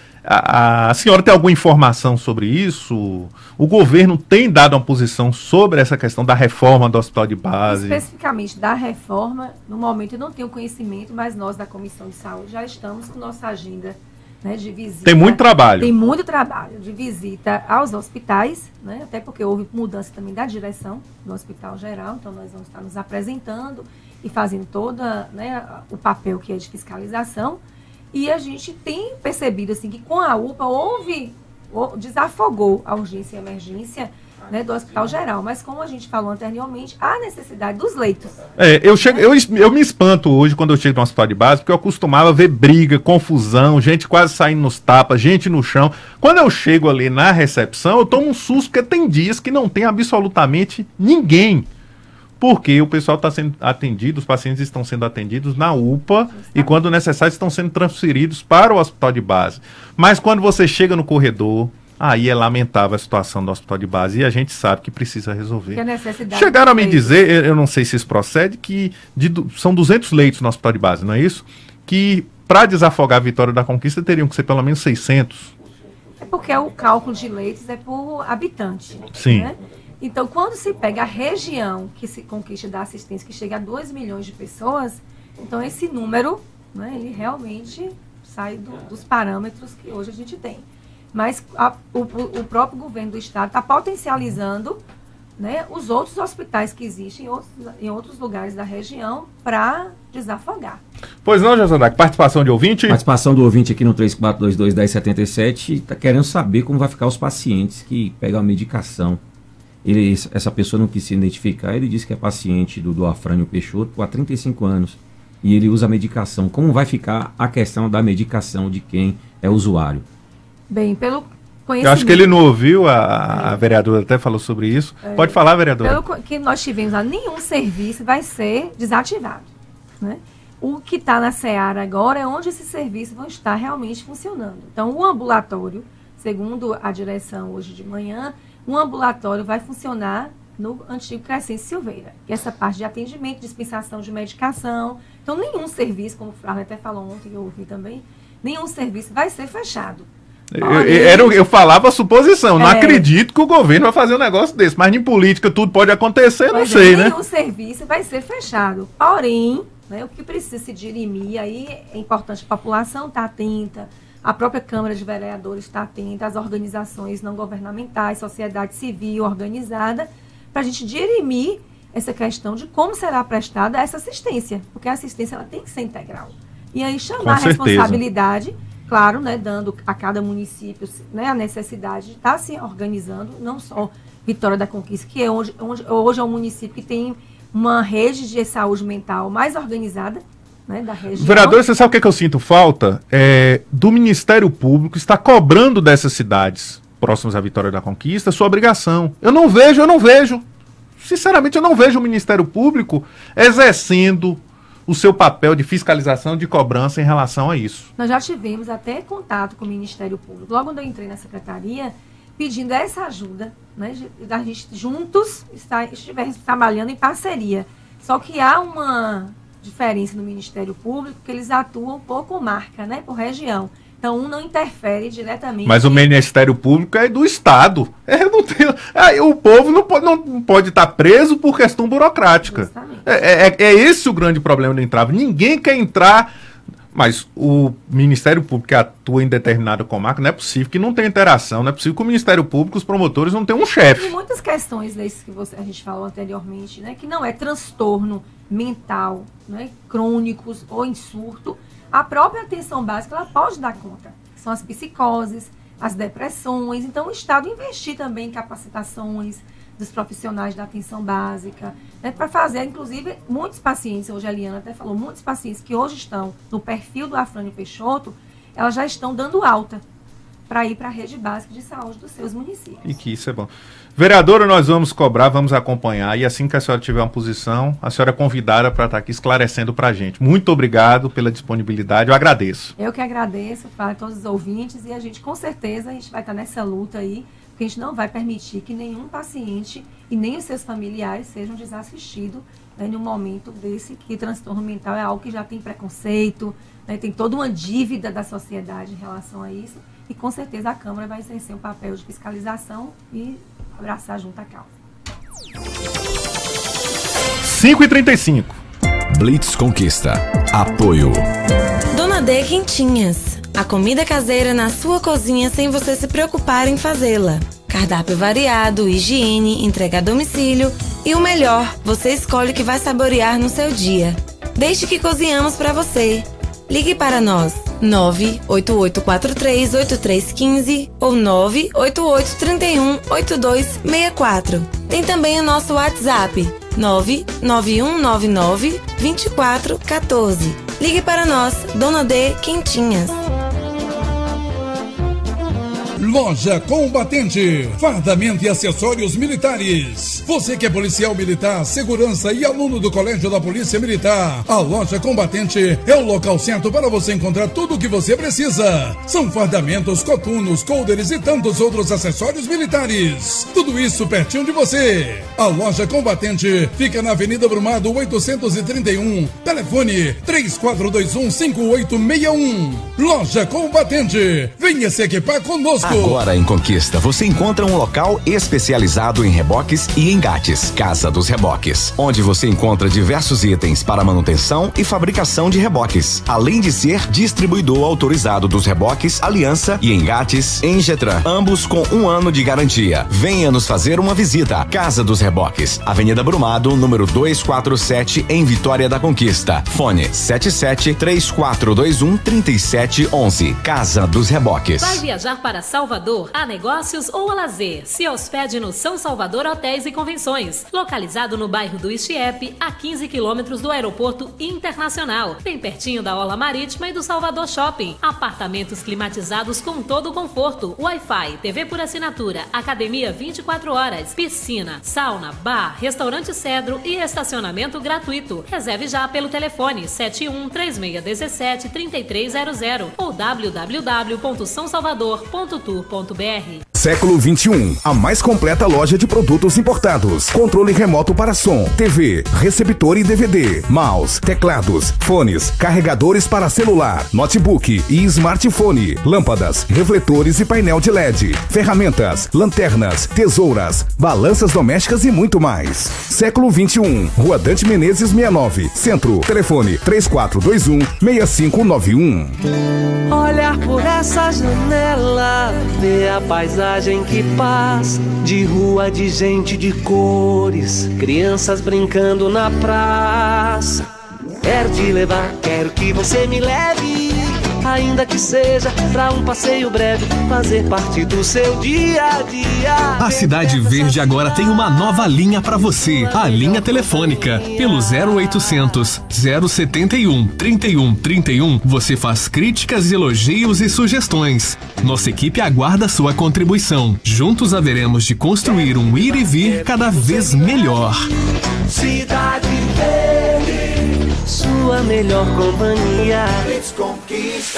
A, a senhora tem alguma informação sobre isso? O governo tem dado uma posição sobre essa questão da reforma do hospital de base? Especificamente da reforma, no momento eu não tenho conhecimento, mas nós da Comissão de Saúde já estamos com nossa agenda, né, de visita. Tem muito trabalho. Tem muito trabalho de visita aos hospitais, né, até porque houve mudança também da direção do Hospital Geral, então nós vamos estar nos apresentando e fazendo todo, né, o papel que é de fiscalização. E a gente tem percebido assim, que com a U P A houve, desafogou a urgência e emergência, né, do Hospital Geral. Mas como a gente falou anteriormente, há necessidade dos leitos. É, eu, chego, eu, eu me espanto hoje quando eu chego no hospital de base, porque eu costumava ver briga, confusão, gente quase saindo nos tapas, gente no chão. Quando eu chego ali na recepção, eu tomo um susto, porque tem dias que não tem absolutamente ninguém. Porque o pessoal está sendo atendido, os pacientes estão sendo atendidos na U P A e, quando necessário, estão sendo transferidos para o hospital de base. Mas quando você chega no corredor, aí é lamentável a situação do hospital de base e a gente sabe que precisa resolver. Que a necessidade Chegaram a me dizer, eu não sei se isso procede, que de, são duzentos leitos no hospital de base, não é isso? Que para desafogar a Vitória da Conquista teriam que ser pelo menos seiscentos. É porque o cálculo de leitos é por habitante. Sim. Né? Então, quando se pega a região que se conquista da assistência, que chega a dois milhões de pessoas, então esse número, né, ele realmente sai do, dos parâmetros que hoje a gente tem. Mas a, o, o próprio governo do estado está potencializando, né, os outros hospitais que existem em outros, em outros lugares da região para desafogar. Pois não, Josandac, participação de ouvinte? Participação do ouvinte aqui no três quatro dois dois, um zero sete sete, está querendo saber como vai ficar os pacientes que pegam a medicação. Ele, essa pessoa não quis se identificar, ele disse que é paciente do, do Afrânio Peixoto há trinta e cinco anos e ele usa medicação. Como vai ficar a questão da medicação de quem é usuário? Bem, pelo Eu acho que ele não ouviu, a, a vereadora até falou sobre isso. É. Pode falar, vereadora. Pelo que nós tivemos lá, nenhum serviço vai ser desativado, né? O que está na Seara agora é onde esses serviços vão estar realmente funcionando. Então, o ambulatório, segundo a direção hoje de manhã, o ambulatório vai funcionar no antigo Crescente Silveira, que é essa parte de atendimento, dispensação de medicação. Então, nenhum serviço, como o Flávio até falou ontem, eu ouvi também, nenhum serviço vai ser fechado. Eu, eu, eu falava a suposição, não é. acredito que o governo vai fazer um negócio desse, mas em política tudo pode acontecer, pois não sei, é, né? Nenhum serviço vai ser fechado, porém, né, o que precisa se dirimir, aí é importante a população estar atenta, a própria Câmara de Vereadores estar atenta, as organizações não governamentais, sociedade civil organizada, para a gente dirimir essa questão de como será prestada essa assistência, porque a assistência ela tem que ser integral. E aí chamar a responsabilidade, claro, né, dando a cada município, né, a necessidade de estar se organizando, não só Vitória da Conquista, que é onde, onde, hoje é um município que tem uma rede de saúde mental mais organizada, né, da região. Vereador, você sabe o que, é que eu sinto falta? É, do Ministério Público está cobrando dessas cidades próximas à Vitória da Conquista sua obrigação. Eu não vejo, eu não vejo. Sinceramente, eu não vejo o Ministério Público exercendo o seu papel de fiscalização, de cobrança em relação a isso. Nós já tivemos até contato com o Ministério Público, logo quando eu entrei na secretaria, pedindo essa ajuda, né, da gente juntos estar, estiver trabalhando em parceria. Só que há uma diferença no Ministério Público, que eles atuam por marca, né, por região. Então, um não interfere diretamente. Mas o Ministério Público é do Estado. É, não tem, é, o povo não pode, não pode estar preso por questão burocrática. É, é, é esse o grande problema do entrave. Ninguém quer entrar, mas o Ministério Público que atua em determinada comarca, não é possível que não tenha interação, não é possível que o Ministério Público, os promotores, não tenham um chefe. E muitas questões desses que você, a gente falou anteriormente, né, que não é transtorno mental, né, crônicos ou em surto, a própria atenção básica ela pode dar conta. São as psicoses, as depressões. Então, o Estado investir também em capacitações dos profissionais da atenção básica, né, para fazer, inclusive, muitos pacientes, hoje a Eliana até falou, muitos pacientes que hoje estão no perfil do Afrânio Peixoto, elas já estão dando alta para ir para a rede básica de saúde dos seus municípios. E que isso é bom. Vereadora, nós vamos cobrar, vamos acompanhar, e assim que a senhora tiver uma posição, a senhora é convidada para estar aqui esclarecendo para a gente. Muito obrigado pela disponibilidade, eu agradeço. Eu que agradeço para todos os ouvintes, e a gente, com certeza, a gente vai estar nessa luta aí, porque a gente não vai permitir que nenhum paciente e nem os seus familiares sejam desassistidos, né, em um momento desse, que transtorno mental é algo que já tem preconceito, né, tem toda uma dívida da sociedade em relação a isso, e com certeza a Câmara vai exercer um papel de fiscalização e abraçar junto à causa. cinco e trinta e cinco. Blitz Conquista. Apoio. Dona D Quentinhas. A comida caseira na sua cozinha sem você se preocupar em fazê-la. Cardápio variado, higiene, entrega a domicílio e o melhor, você escolhe o que vai saborear no seu dia. Deixe que cozinhamos para você. Ligue para nós, nove oito oito quatro três oito três um cinco ou nove oito oito três um oito dois seis quatro. Tem também o nosso WhatsApp, nove nove um nove nove dois quatro um quatro. Ligue para nós, Dona D Quentinhas. Loja Combatente, fardamento e acessórios militares. Você que é policial militar, segurança e aluno do Colégio da Polícia Militar, a Loja Combatente é o local certo para você encontrar tudo o que você precisa. São fardamentos, coturnos, colders e tantos outros acessórios militares. Tudo isso pertinho de você. A Loja Combatente fica na Avenida Brumado oitocentos e trinta e um. Telefone três quatro dois um cinco oito seis um. Loja Combatente. Venha se equipar conosco. Agora em Conquista você encontra um local especializado em reboques e engates. Casa dos Reboques, onde você encontra diversos itens para manutenção e fabricação de reboques, além de ser distribuidor autorizado dos reboques Aliança e engates Engetran, ambos com um ano de garantia. Venha nos fazer uma visita. Casa dos Reboques, Avenida Brumado, número duzentos e quarenta e sete, em Vitória da Conquista. Fone sete sete três quatro dois um três sete um um. Casa dos Reboques. Vai viajar para Salvador? Salvador, a negócios ou a lazer. Se hospede no São Salvador Hotéis e Convenções, localizado no bairro do Ixiepe, a quinze quilômetros do Aeroporto Internacional, bem pertinho da Orla Marítima e do Salvador Shopping. Apartamentos climatizados com todo o conforto, Wi-Fi, T V por assinatura, academia vinte e quatro horas, piscina, sauna, bar, restaurante Cedro e estacionamento gratuito. Reserve já pelo telefone sete um três seis um sete três três zero zero ou w w w ponto são salvador ponto tour ponto b r. Século vinte e um, a mais completa loja de produtos importados. Controle remoto para som, T V, receptor e D V D, mouse, teclados, fones, carregadores para celular, notebook e smartphone, lâmpadas, refletores e painel de L E D, ferramentas, lanternas, tesouras, balanças domésticas e muito mais. Século vinte e um, Rua Dante Menezes sessenta e nove, Centro, telefone três quatro dois um, seis cinco nove um. Olhar por essa janela, ver a paisagem que paz, de rua, de gente, de cores, crianças brincando na praça. Quero te levar, quero que você me leve, ainda que seja pra um passeio breve, fazer parte do seu dia a dia. A Cidade Verde agora tem uma nova linha pra você, a linha telefônica. Pelo zero oitocentos, zero setenta e um, trinta e um, trinta e um, você faz críticas, elogios e sugestões. Nossa equipe aguarda sua contribuição. Juntos haveremos de construir um ir e vir cada vez melhor. Cidade Verde, sua melhor companhia. Conquista.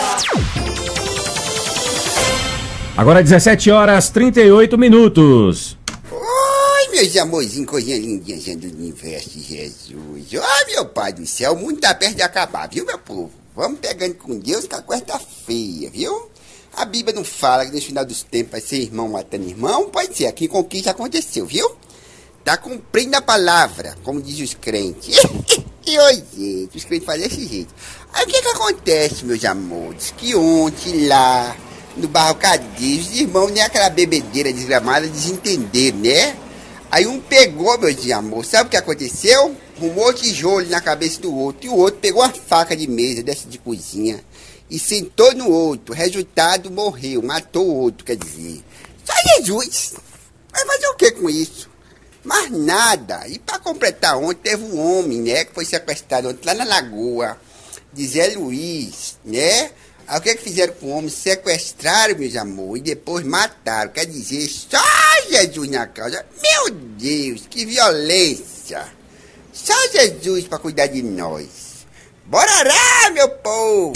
Agora dezessete horas e trinta e oito minutos. Oi, meus amorzinhos, coisinha lindinha do universo de Jesus. Ai, meu pai do céu, o mundo tá perto de acabar, viu, meu povo? Vamos pegando com Deus que a coisa tá feia, viu? A Bíblia não fala que no final dos tempos vai ser irmão matando irmão. Pode ser, aqui em Conquista aconteceu, viu? Tá cumprindo a palavra, como diz os crentes. E oi, gente, os crentes fazem desse jeito. Aí o que que acontece, meus amores? Que ontem lá no Barro Cadiz, os irmãos, nem aquela bebedeira desgramada, desentenderam, né? Aí um pegou, meus amores, sabe o que aconteceu? Arrumou tijolo na cabeça do outro, e o outro pegou a faca de mesa dessa de cozinha e sentou no outro. Resultado, morreu, matou o outro, quer dizer. Só Jesus! Vai fazer o que com isso? Mas nada. E para completar, ontem teve um homem, né, que foi sequestrado ontem lá na Lagoa, de Zé Luiz, né? Aí o que que fizeram com o homem? Sequestraram, meus amores, e depois mataram. Quer dizer, só Jesus na causa. Meu Deus, que violência. Só Jesus para cuidar de nós. Bora lá, meu povo!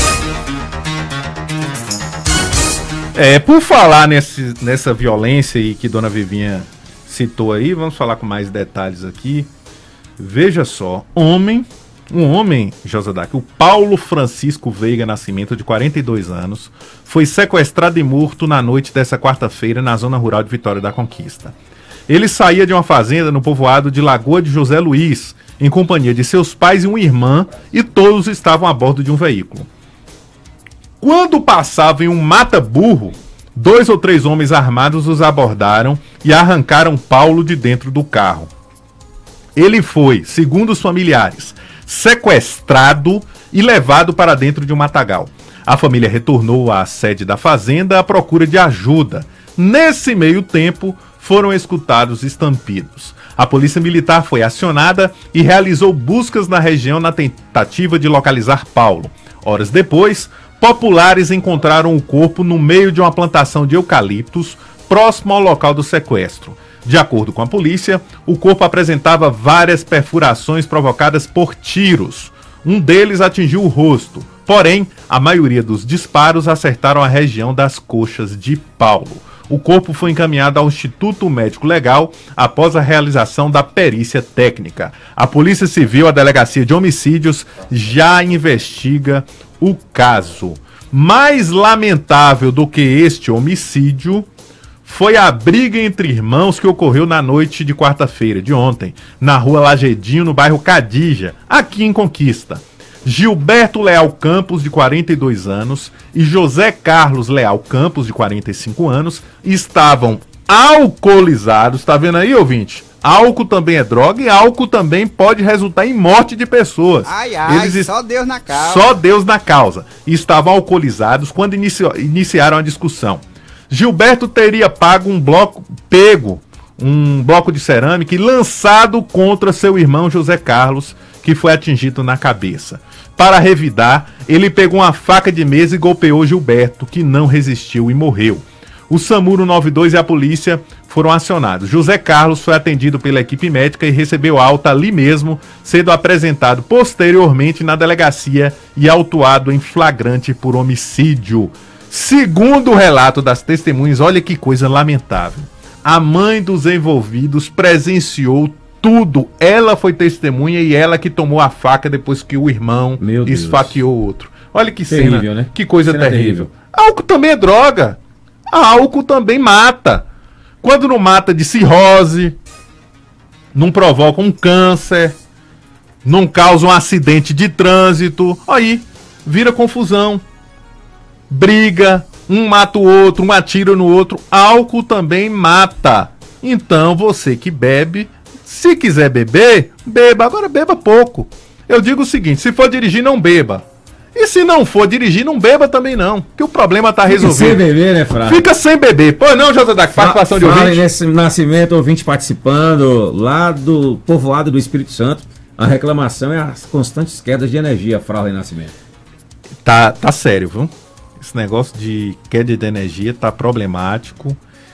É, por falar nesse, nessa violência aí que Dona Vivinha citou aí, vamos falar com mais detalhes aqui. Veja só, homem, um homem, Josadak, o Paulo Francisco Veiga Nascimento, de quarenta e dois anos, foi sequestrado e morto na noite dessa quarta-feira na zona rural de Vitória da Conquista. Ele saía de uma fazenda no povoado de Lagoa de José Luiz, em companhia de seus pais e uma irmã, e todos estavam a bordo de um veículo. Quando passavam em um mata-burro, dois ou três homens armados os abordaram e arrancaram Paulo de dentro do carro. Ele foi, segundo os familiares, sequestrado e levado para dentro de um matagal. A família retornou à sede da fazenda à procura de ajuda. Nesse meio tempo, foram escutados estampidos. A polícia militar foi acionada e realizou buscas na região na tentativa de localizar Paulo. Horas depois, populares encontraram o corpo no meio de uma plantação de eucaliptos, próximo ao local do sequestro. De acordo com a polícia, o corpo apresentava várias perfurações provocadas por tiros. Um deles atingiu o rosto, porém, a maioria dos disparos acertaram a região das coxas de Paulo. O corpo foi encaminhado ao Instituto Médico Legal após a realização da perícia técnica. A Polícia Civil, a Delegacia de Homicídios, já investiga o caso. Mais lamentável do que este homicídio foi a briga entre irmãos que ocorreu na noite de quarta-feira, de ontem, na rua Lagedinho, no bairro Cadija, aqui em Conquista. Gilberto Leal Campos, de quarenta e dois anos, e José Carlos Leal Campos, de quarenta e cinco anos, estavam alcoolizados. Tá vendo aí, ouvinte? Álcool também é droga e álcool também pode resultar em morte de pessoas. Ai, ai, Eles só Deus na causa. Só Deus na causa. Estavam alcoolizados quando inicio... iniciaram a discussão. Gilberto teria pago um bloco, pego um bloco de cerâmica e lançado contra seu irmão José Carlos, que foi atingido na cabeça. Para revidar, ele pegou uma faca de mesa e golpeou Gilberto, que não resistiu e morreu. O SAMU noventa e dois e a polícia foram acionados. José Carlos foi atendido pela equipe médica e recebeu alta ali mesmo, sendo apresentado posteriormente na delegacia e autuado em flagrante por homicídio. Segundo o relato das testemunhas, olha que coisa lamentável. A mãe dos envolvidos presenciou tudo. Ela foi testemunha e ela que tomou a faca depois que o irmão esfaqueou o outro. Olha que Terrível, cena, né? que coisa Cena terrível. terrível. Álcool também é droga. Álcool também mata. Quando não mata de cirrose, não provoca um câncer, não causa um acidente de trânsito, aí vira confusão, briga, um mata o outro, um atira no outro. Álcool também mata. Então você que bebe, se quiser beber, beba. Agora beba pouco. Eu digo o seguinte, se for dirigir, não beba. E se não for dirigir, não beba também não, que o problema tá resolvido. Fica sem beber, né, Frade? Fica sem beber. Pô, não, José Dac, participação de ouvinte. Nesse Nascimento, ouvinte participando lá do povoado do Espírito Santo. A reclamação é as constantes quedas de energia, Frade Nascimento. Tá, tá sério, viu? Esse negócio de queda de energia tá problemático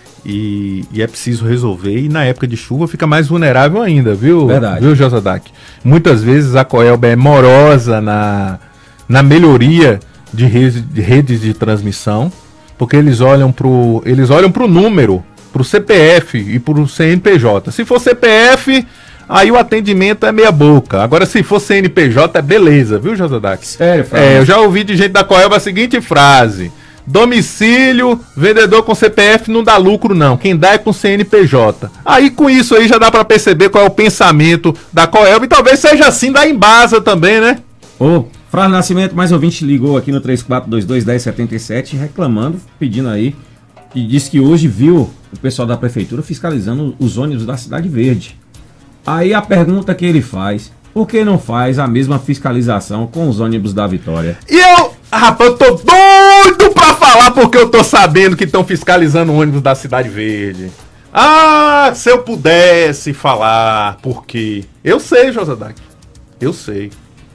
e, e é preciso resolver. E na época de chuva fica mais vulnerável ainda, viu? Verdade. Viu, José Dac? Muitas vezes a Coelba é morosa na... na melhoria de redes, de redes de transmissão, porque eles olham pro, eles olham pro número, pro C P F e pro C N P J. Se for C P F, aí o atendimento é meia boca. Agora, se for C N P J, é beleza, viu, José Dac? Sério, Frade? É, eu já ouvi de gente da Coelba a seguinte frase: domicílio, vendedor com C P F não dá lucro não, quem dá é com C N P J. Aí com isso aí já dá pra perceber qual é o pensamento da Coelba e talvez seja assim da Embasa também, né? Ô, Frade Nascimento, mais ouvinte ligou aqui no três quatro dois dois, um zero sete sete reclamando, pedindo aí, e disse que hoje viu o pessoal da prefeitura fiscalizando os ônibus da Cidade Verde. Aí a pergunta que ele faz, por que não faz a mesma fiscalização com os ônibus da Vitória? E eu, rapaz, eu tô doido pra falar porque eu tô sabendo que estão fiscalizando o ônibus da Cidade Verde. Ah, se eu pudesse falar por quê. Eu sei, José Dac, eu sei.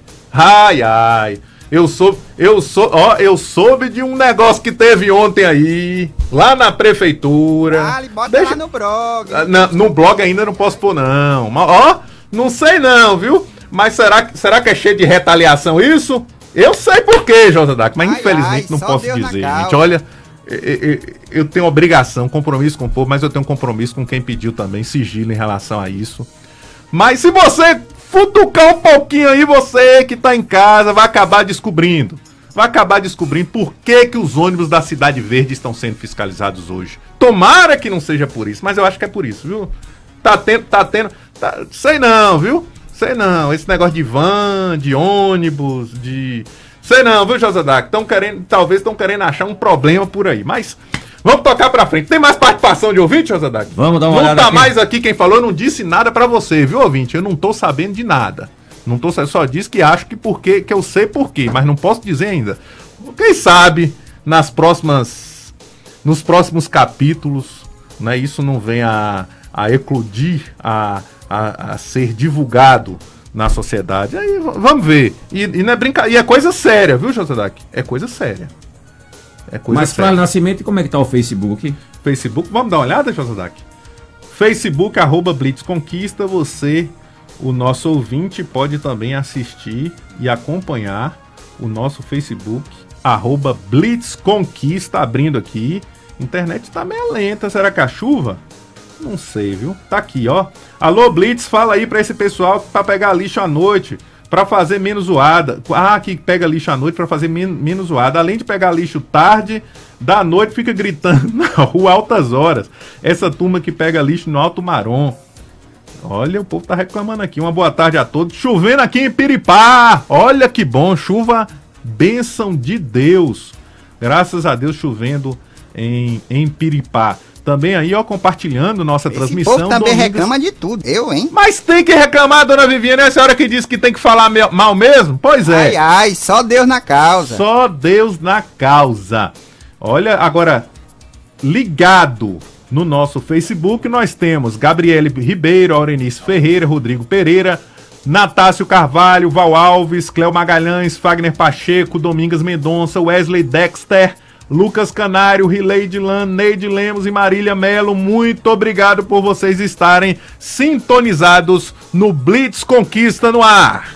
Ai, ai, eu sou, eu sou, ó, eu soube de um negócio que teve ontem aí, lá na prefeitura. Ah, bota Deixa... lá no blog. Ah, na, no blog ainda não posso pôr não, mas, ó, não sei não, viu? Mas será, será que é cheio de retaliação isso? Eu sei por quê, José Dac, mas ai, infelizmente ai, não posso Deus dizer, gente, olha, eu, eu, eu tenho obrigação, compromisso com o povo, mas eu tenho um compromisso com quem pediu também, sigilo em relação a isso. Mas se você futucar um pouquinho aí, você que tá em casa vai acabar descobrindo. Vai acabar descobrindo por que que os ônibus da Cidade Verde estão sendo fiscalizados hoje. Tomara que não seja por isso, mas eu acho que é por isso, viu? Tá tendo, tá tendo, tá, sei não, viu? Sei não, esse negócio de van, de ônibus, de... Sei não, viu, José Dac? Tão querendo, talvez estão querendo achar um problema por aí, mas... Vamos tocar pra frente. Tem mais participação de ouvinte, José Dac? Vamos dar uma não olhada tá aqui. mais aqui quem falou, não disse nada pra você, viu, ouvinte? Eu não tô sabendo de nada. Não tô sabendo, só disse que acho que porque, que eu sei por quê, mas não posso dizer ainda. Quem sabe, nas próximas, nos próximos capítulos, né, isso não vem a, a eclodir, a, a, a ser divulgado na sociedade. Aí vamos ver. E, e não é brincadeira, e é coisa séria, viu, José Dac? É coisa séria. É coisa Mas para o Nascimento, como é que tá o Facebook? Facebook, vamos dar uma olhada, José Dac? Facebook, arroba Blitz Conquista, você, o nosso ouvinte, pode também assistir e acompanhar o nosso Facebook, arroba Blitz Conquista, abrindo aqui. Internet tá meio lenta, será que a chuva? Não sei, viu? Tá aqui, ó. Alô, Blitz, fala aí pra esse pessoal pra pegar lixo à noite, pra fazer menos zoada. Ah, que pega lixo à noite pra fazer men menos zoada. Além de pegar lixo tarde, da noite fica gritando na rua altas horas. Essa turma que pega lixo no Alto Marom. Olha, o povo tá reclamando aqui. Uma boa tarde a todos. Chovendo aqui em Piripá. Olha que bom, chuva, bênção de Deus. Graças a Deus chovendo em, em Piripá. Também aí, ó, compartilhando nossa Esse transmissão. Esse povo também Domingos... reclama de tudo, eu, hein? Mas tem que reclamar, dona Viviane, é a senhora que disse que tem que falar mal mesmo? Pois é. Ai, ai, só Deus na causa. Só Deus na causa. Olha, agora, ligado no nosso Facebook. Nós temos Gabriele Ribeiro, Aurenice Ferreira, Rodrigo Pereira, Natácio Carvalho, Val Alves, Cléo Magalhães, Fagner Pacheco, Domingas Mendonça, Wesley Dexter, Lucas Canário, Rileide Lan, Neide Lemos e Marília Melo. Muito obrigado por vocês estarem sintonizados no Blitz Conquista no ar.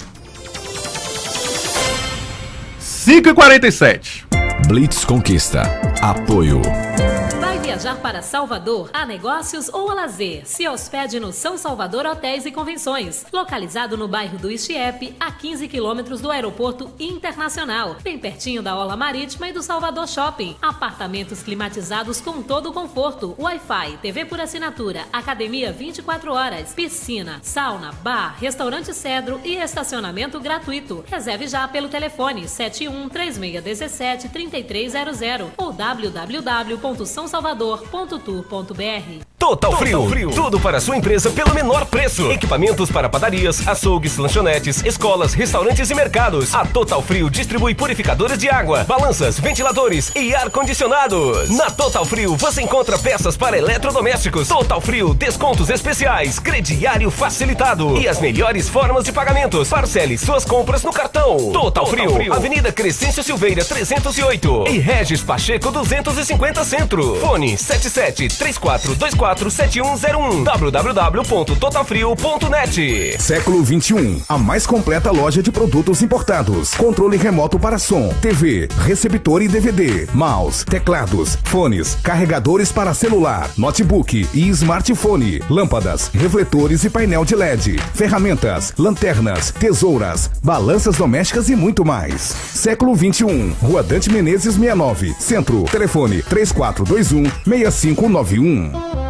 cinco e quarenta e sete. Blitz Conquista. Apoio. Viajar para Salvador, a negócios ou a lazer, se hospede no São Salvador Hotéis e Convenções, localizado no bairro do Ixiepe, a quinze quilômetros do Aeroporto Internacional, bem pertinho da Orla Marítima e do Salvador Shopping. Apartamentos climatizados com todo o conforto, Wi-Fi, T V por assinatura, academia vinte e quatro horas, piscina, sauna, bar, restaurante Cedro e estacionamento gratuito. Reserve já pelo telefone sete um três seis um sete, três três zero zero ou w w w ponto são salvador ponto tour ponto b r. Total Frio. Frio, tudo para a sua empresa pelo menor preço. Equipamentos para padarias, açougues, lanchonetes, escolas, restaurantes e mercados. A Total Frio distribui purificadores de água, balanças, ventiladores e ar-condicionados. Na Total Frio você encontra peças para eletrodomésticos. Total Frio, descontos especiais, crediário facilitado e as melhores formas de pagamentos. Parcele suas compras no cartão. Total, Total Frio, Frio, Avenida Crescêncio Silveira trezentos e oito e Regis Pacheco duzentos e cinquenta Centro. Fone sete sete três quatro dois quatro sete um zero um. w w w ponto total frio ponto net. Século vinte e um, a mais completa loja de produtos importados. Controle remoto para som, T V, receptor e D V D, mouse, teclados, fones, carregadores para celular, notebook e smartphone, lâmpadas, refletores e painel de L E D, ferramentas, lanternas, tesouras, balanças domésticas e muito mais. Século vinte e um, Rua Dante Menezes sessenta e nove, Centro, telefone três quatro dois um, seis cinco nove um.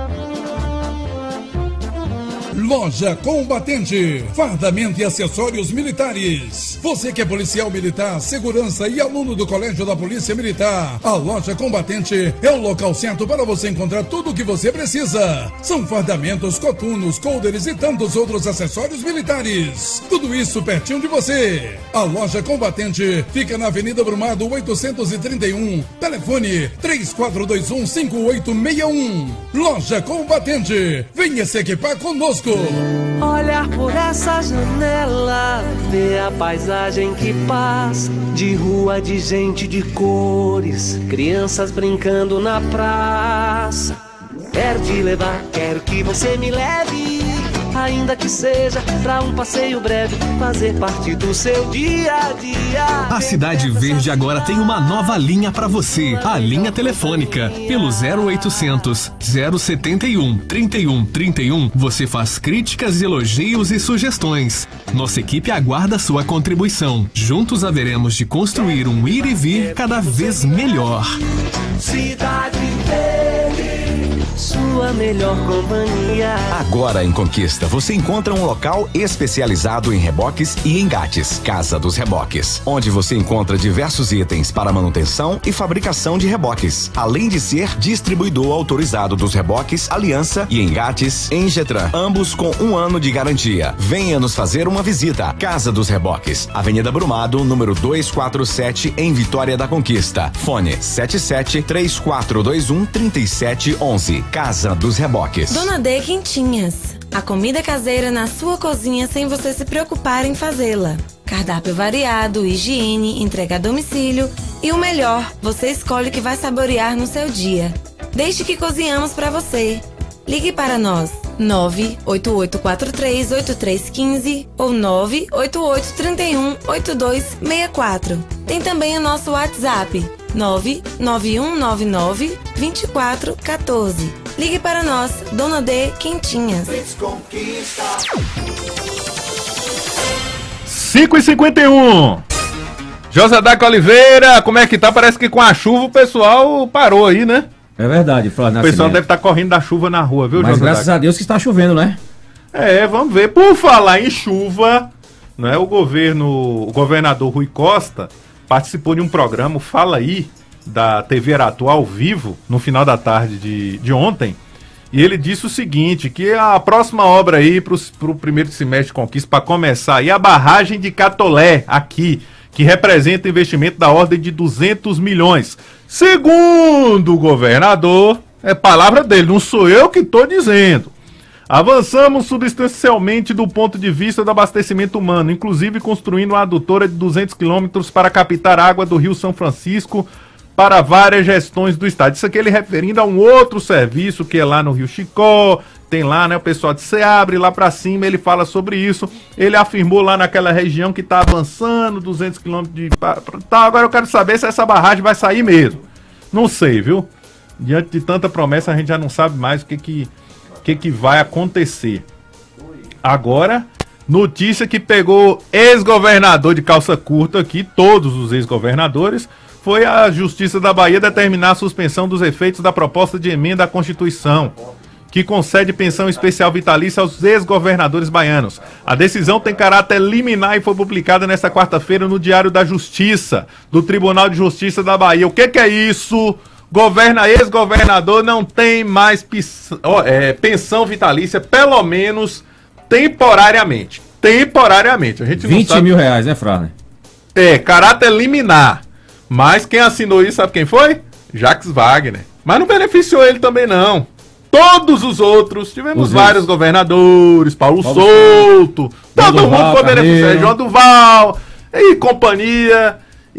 Loja Combatente, fardamento e acessórios militares. Você que é policial militar, segurança e aluno do Colégio da Polícia Militar, a Loja Combatente é o local certo para você encontrar tudo o que você precisa. São fardamentos, coturnos, colders e tantos outros acessórios militares. Tudo isso pertinho de você. A Loja Combatente fica na Avenida Brumado oitocentos e trinta e um. Telefone três quatro dois um, cinco oito seis um. Loja Combatente. Venha se equipar conosco. Olhar por essa janela, ver a paisagem que passa, de rua, de gente, de cores, crianças brincando na praça. Quero te levar, quero que você me leve, ainda que seja pra um passeio breve, fazer parte do seu dia a dia. A Cidade Verde agora tem uma nova linha pra você, a linha telefônica. Pelo zero oitocentos, zero setenta e um, trinta e um, trinta e um, você faz críticas, elogios e sugestões. Nossa equipe aguarda sua contribuição. Juntos haveremos de construir um ir e vir cada vez melhor. Cidade Verde, sua melhor companhia. Agora em Conquista você encontra um local especializado em reboques e engates, Casa dos Reboques, onde você encontra diversos itens para manutenção e fabricação de reboques, além de ser distribuidor autorizado dos reboques Aliança e engates Engetran, ambos com um ano de garantia. Venha nos fazer uma visita. Casa dos Reboques, Avenida Brumado, número duzentos e quarenta e sete, em Vitória da Conquista. Fone sete sete três quatro dois um, três sete um um. Casa dos Reboques. Dona D Quentinhas, a comida caseira na sua cozinha sem você se preocupar em fazê-la. Cardápio variado, higiene, entrega a domicílio e o melhor, você escolhe o que vai saborear no seu dia. Deixe que cozinhamos para você. Ligue para nós nove oito oito quatro três oito três um cinco ou nove oito oito três um oito dois seis quatro. Tem também o nosso WhatsApp nove nove um nove nove dois quatro um quatro. Ligue para nós, Dona D Quentinhas. cinco e cinquenta e um. Josadac Oliveira, como é que tá? Parece que com a chuva o pessoal parou aí, né? É verdade, Flávio O pessoal deve estar tá correndo da chuva na rua, viu, Mas Josadac? graças a Deus que está chovendo, né? É, vamos ver. Por falar em chuva, né, o governo, o governador Rui Costa participou de um programa, Fala Aí, da T V Aratu ao vivo, no final da tarde de, de ontem, e ele disse o seguinte, que a próxima obra aí para o primeiro semestre de Conquista, para começar aí, a barragem de Catolé, aqui, que representa investimento da ordem de duzentos milhões. Segundo o governador, É palavra dele, não sou eu que estou dizendo. Avançamos substancialmente do ponto de vista do abastecimento humano, inclusive construindo uma adutora de duzentos quilômetros para captar água do Rio São Francisco para várias gestões do estado. Isso aqui ele referindo a um outro serviço que é lá no Rio Chicó, tem lá, né, o pessoal de Ceabre, lá para cima, ele fala sobre isso. Ele afirmou lá naquela região que está avançando duzentos quilômetros de... Tá, agora eu quero saber se essa barragem vai sair mesmo. Não sei, viu? Diante de tanta promessa, a gente já não sabe mais o que que... O que, que vai acontecer. Agora, notícia que pegou ex-governador de calça curta aqui, todos os ex-governadores, foi a Justiça da Bahia determinar a suspensão dos efeitos da proposta de emenda à Constituição, que concede pensão especial vitalícia aos ex-governadores baianos. A decisão tem caráter liminar e foi publicada nesta quarta-feira no Diário da Justiça, do Tribunal de Justiça da Bahia. O que, que é isso? Governa, ex-governador não tem mais pis, oh, é, pensão vitalícia, pelo menos temporariamente. Temporariamente. A gente não vinte sabe... mil reais, né, Fraude? É, caráter liminar. Mas quem assinou isso, sabe quem foi? Jacques Wagner. Mas não beneficiou ele também, não. Todos os outros, tivemos os vários ex. governadores, Paulo, Paulo Souto, todo Duval, mundo foi beneficiado, João Duval e companhia,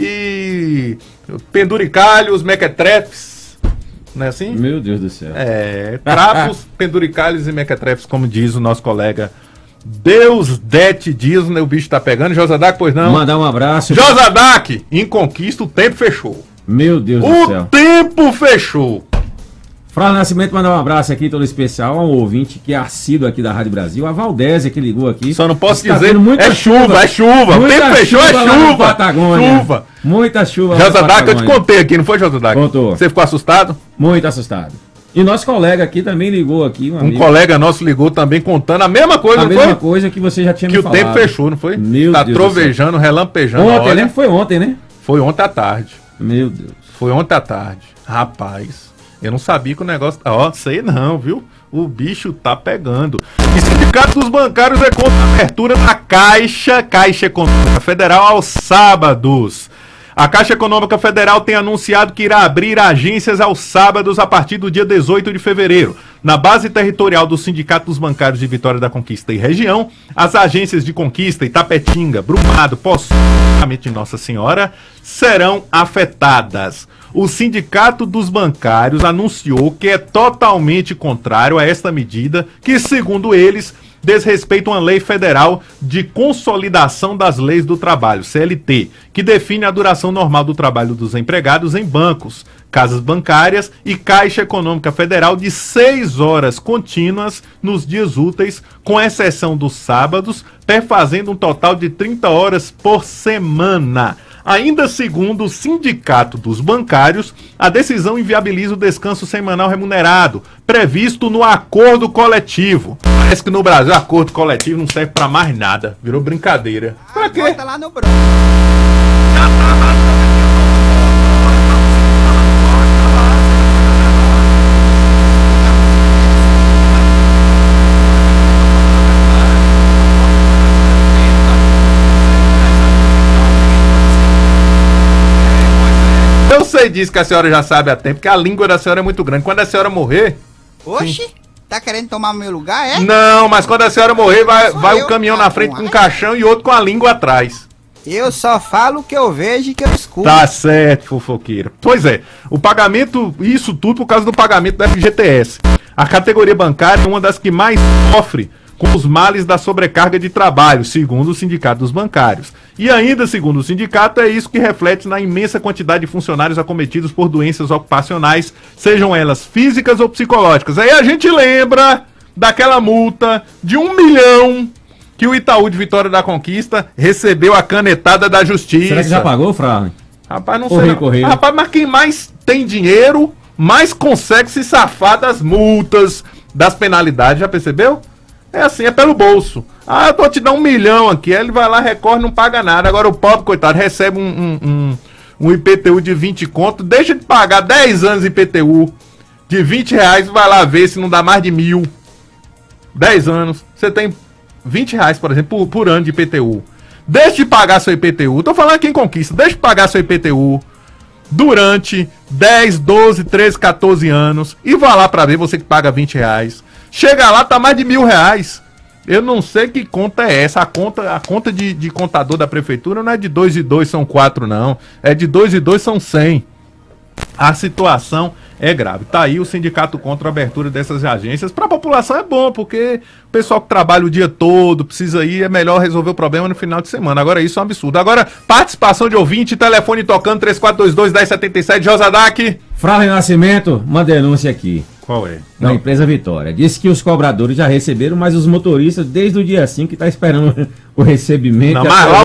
e penduricalhos, mequetrefes, não é assim? Meu Deus do céu. É, trapos, penduricalhos e mequetrefes, como diz o nosso colega Deus Dete Dias, né? O bicho tá pegando. Josadac, pois não? Mandar um abraço. Josadac, em Conquista o tempo fechou. Meu Deus o do céu. O tempo fechou. Fraude Nascimento, mandar um abraço aqui, todo especial, a um ouvinte que é assíduo aqui da Rádio Brasil, a Valdésia, que ligou aqui. Só não posso Está dizer, é chuva, chuva, é chuva. O tempo fechou, é chuva. Patagônia. Chuva. Muita chuva. Josadac, eu te contei aqui, não foi, Josadac? Contou. Você ficou assustado? Muito assustado. E nosso colega aqui também ligou aqui. Um, um amigo. colega nosso ligou também contando a mesma coisa, a não mesma foi? coisa que você já tinha que me falado. Que o tempo fechou, não foi? Meu tá Deus trovejando, relampejando. Ontem, olha, né? Foi ontem, né? Foi ontem à tarde. Meu Deus. Foi ontem à tarde. Rapaz, eu não sabia que o negócio... Ó, sei não, viu? O bicho tá pegando. E Sindicato dos Bancários é contra a abertura da Caixa, Caixa Econômica Federal aos sábados. A Caixa Econômica Federal tem anunciado que irá abrir agências aos sábados a partir do dia dezoito de fevereiro. Na base territorial do Sindicato dos Bancários de Vitória da Conquista e região, as agências de Conquista, Itapetinga, Brumado, Poço de Nossa Senhora serão afetadas. O Sindicato dos Bancários anunciou que é totalmente contrário a esta medida, que, segundo eles, desrespeita uma lei federal de consolidação das leis do trabalho, C L T, que define a duração normal do trabalho dos empregados em bancos, casas bancárias e Caixa Econômica Federal de seis horas contínuas nos dias úteis, com exceção dos sábados, perfazendo um total de trinta horas por semana. Ainda segundo o Sindicato dos Bancários, a decisão inviabiliza o descanso semanal remunerado, previsto no acordo coletivo. Parece que no Brasil acordo coletivo não serve pra mais nada. Virou brincadeira. Pra quê? Bota lá no Bro. Eu sei disso que a senhora já sabe há tempo, porque a língua da senhora é muito grande. Quando a senhora morrer... Oxi, sim. Tá querendo tomar meu lugar, é? Não, mas quando a senhora morrer, vai, vai o caminhão na frente com um caixão e outro com a língua atrás. Eu só falo o que eu vejo e que eu escuto. Tá certo, fofoqueira. Pois é, o pagamento, isso tudo por causa do pagamento do F G T S. A categoria bancária é uma das que mais sofre com os males da sobrecarga de trabalho, segundo o Sindicato dos Bancários. E ainda, segundo o sindicato, é isso que reflete na imensa quantidade de funcionários acometidos por doenças ocupacionais, sejam elas físicas ou psicológicas. Aí a gente lembra daquela multa de um milhão que o Itaú de Vitória da Conquista recebeu a canetada da justiça. Será que já pagou, Fraude? Rapaz, não correio, sei. Não. Correio. Rapaz, mas quem mais tem dinheiro, mais consegue se safar das multas, das penalidades, já percebeu? É assim, é pelo bolso. Ah, eu tô te dando um milhão aqui. Aí ele vai lá, recorre, não paga nada. Agora o pobre, coitado, recebe um, um, um, um I P T U de vinte conto, deixa de pagar dez anos de I P T U de vinte reais, vai lá ver se não dá mais de mil. dez anos. Você tem vinte reais, por exemplo, por, por ano de I P T U. Deixa de pagar seu I P T U. Tô falando aqui em Conquista. Deixa de pagar seu I P T U. durante dez, doze, treze, quatorze anos e vá lá pra ver, você que paga vinte reais. Chega lá, tá mais de mil reais. Eu não sei que conta é essa. A conta, a conta de, de contador da prefeitura não é de dois e dois são quatro, não. É de dois e dois são cem. A situação é grave. Tá aí o sindicato contra a abertura dessas agências. Para a população é bom, porque o pessoal que trabalha o dia todo precisa ir, é melhor resolver o problema no final de semana. Agora isso é um absurdo. Agora, participação de ouvinte, telefone tocando três quatro dois dois, um zero sete sete, Josadac. Fraude Nascimento, uma denúncia aqui. Qual é? Da Não. empresa Vitória. Disse que os cobradores já receberam, mas os motoristas, desde o dia cinco, que tá esperando o recebimento. Não, mas lá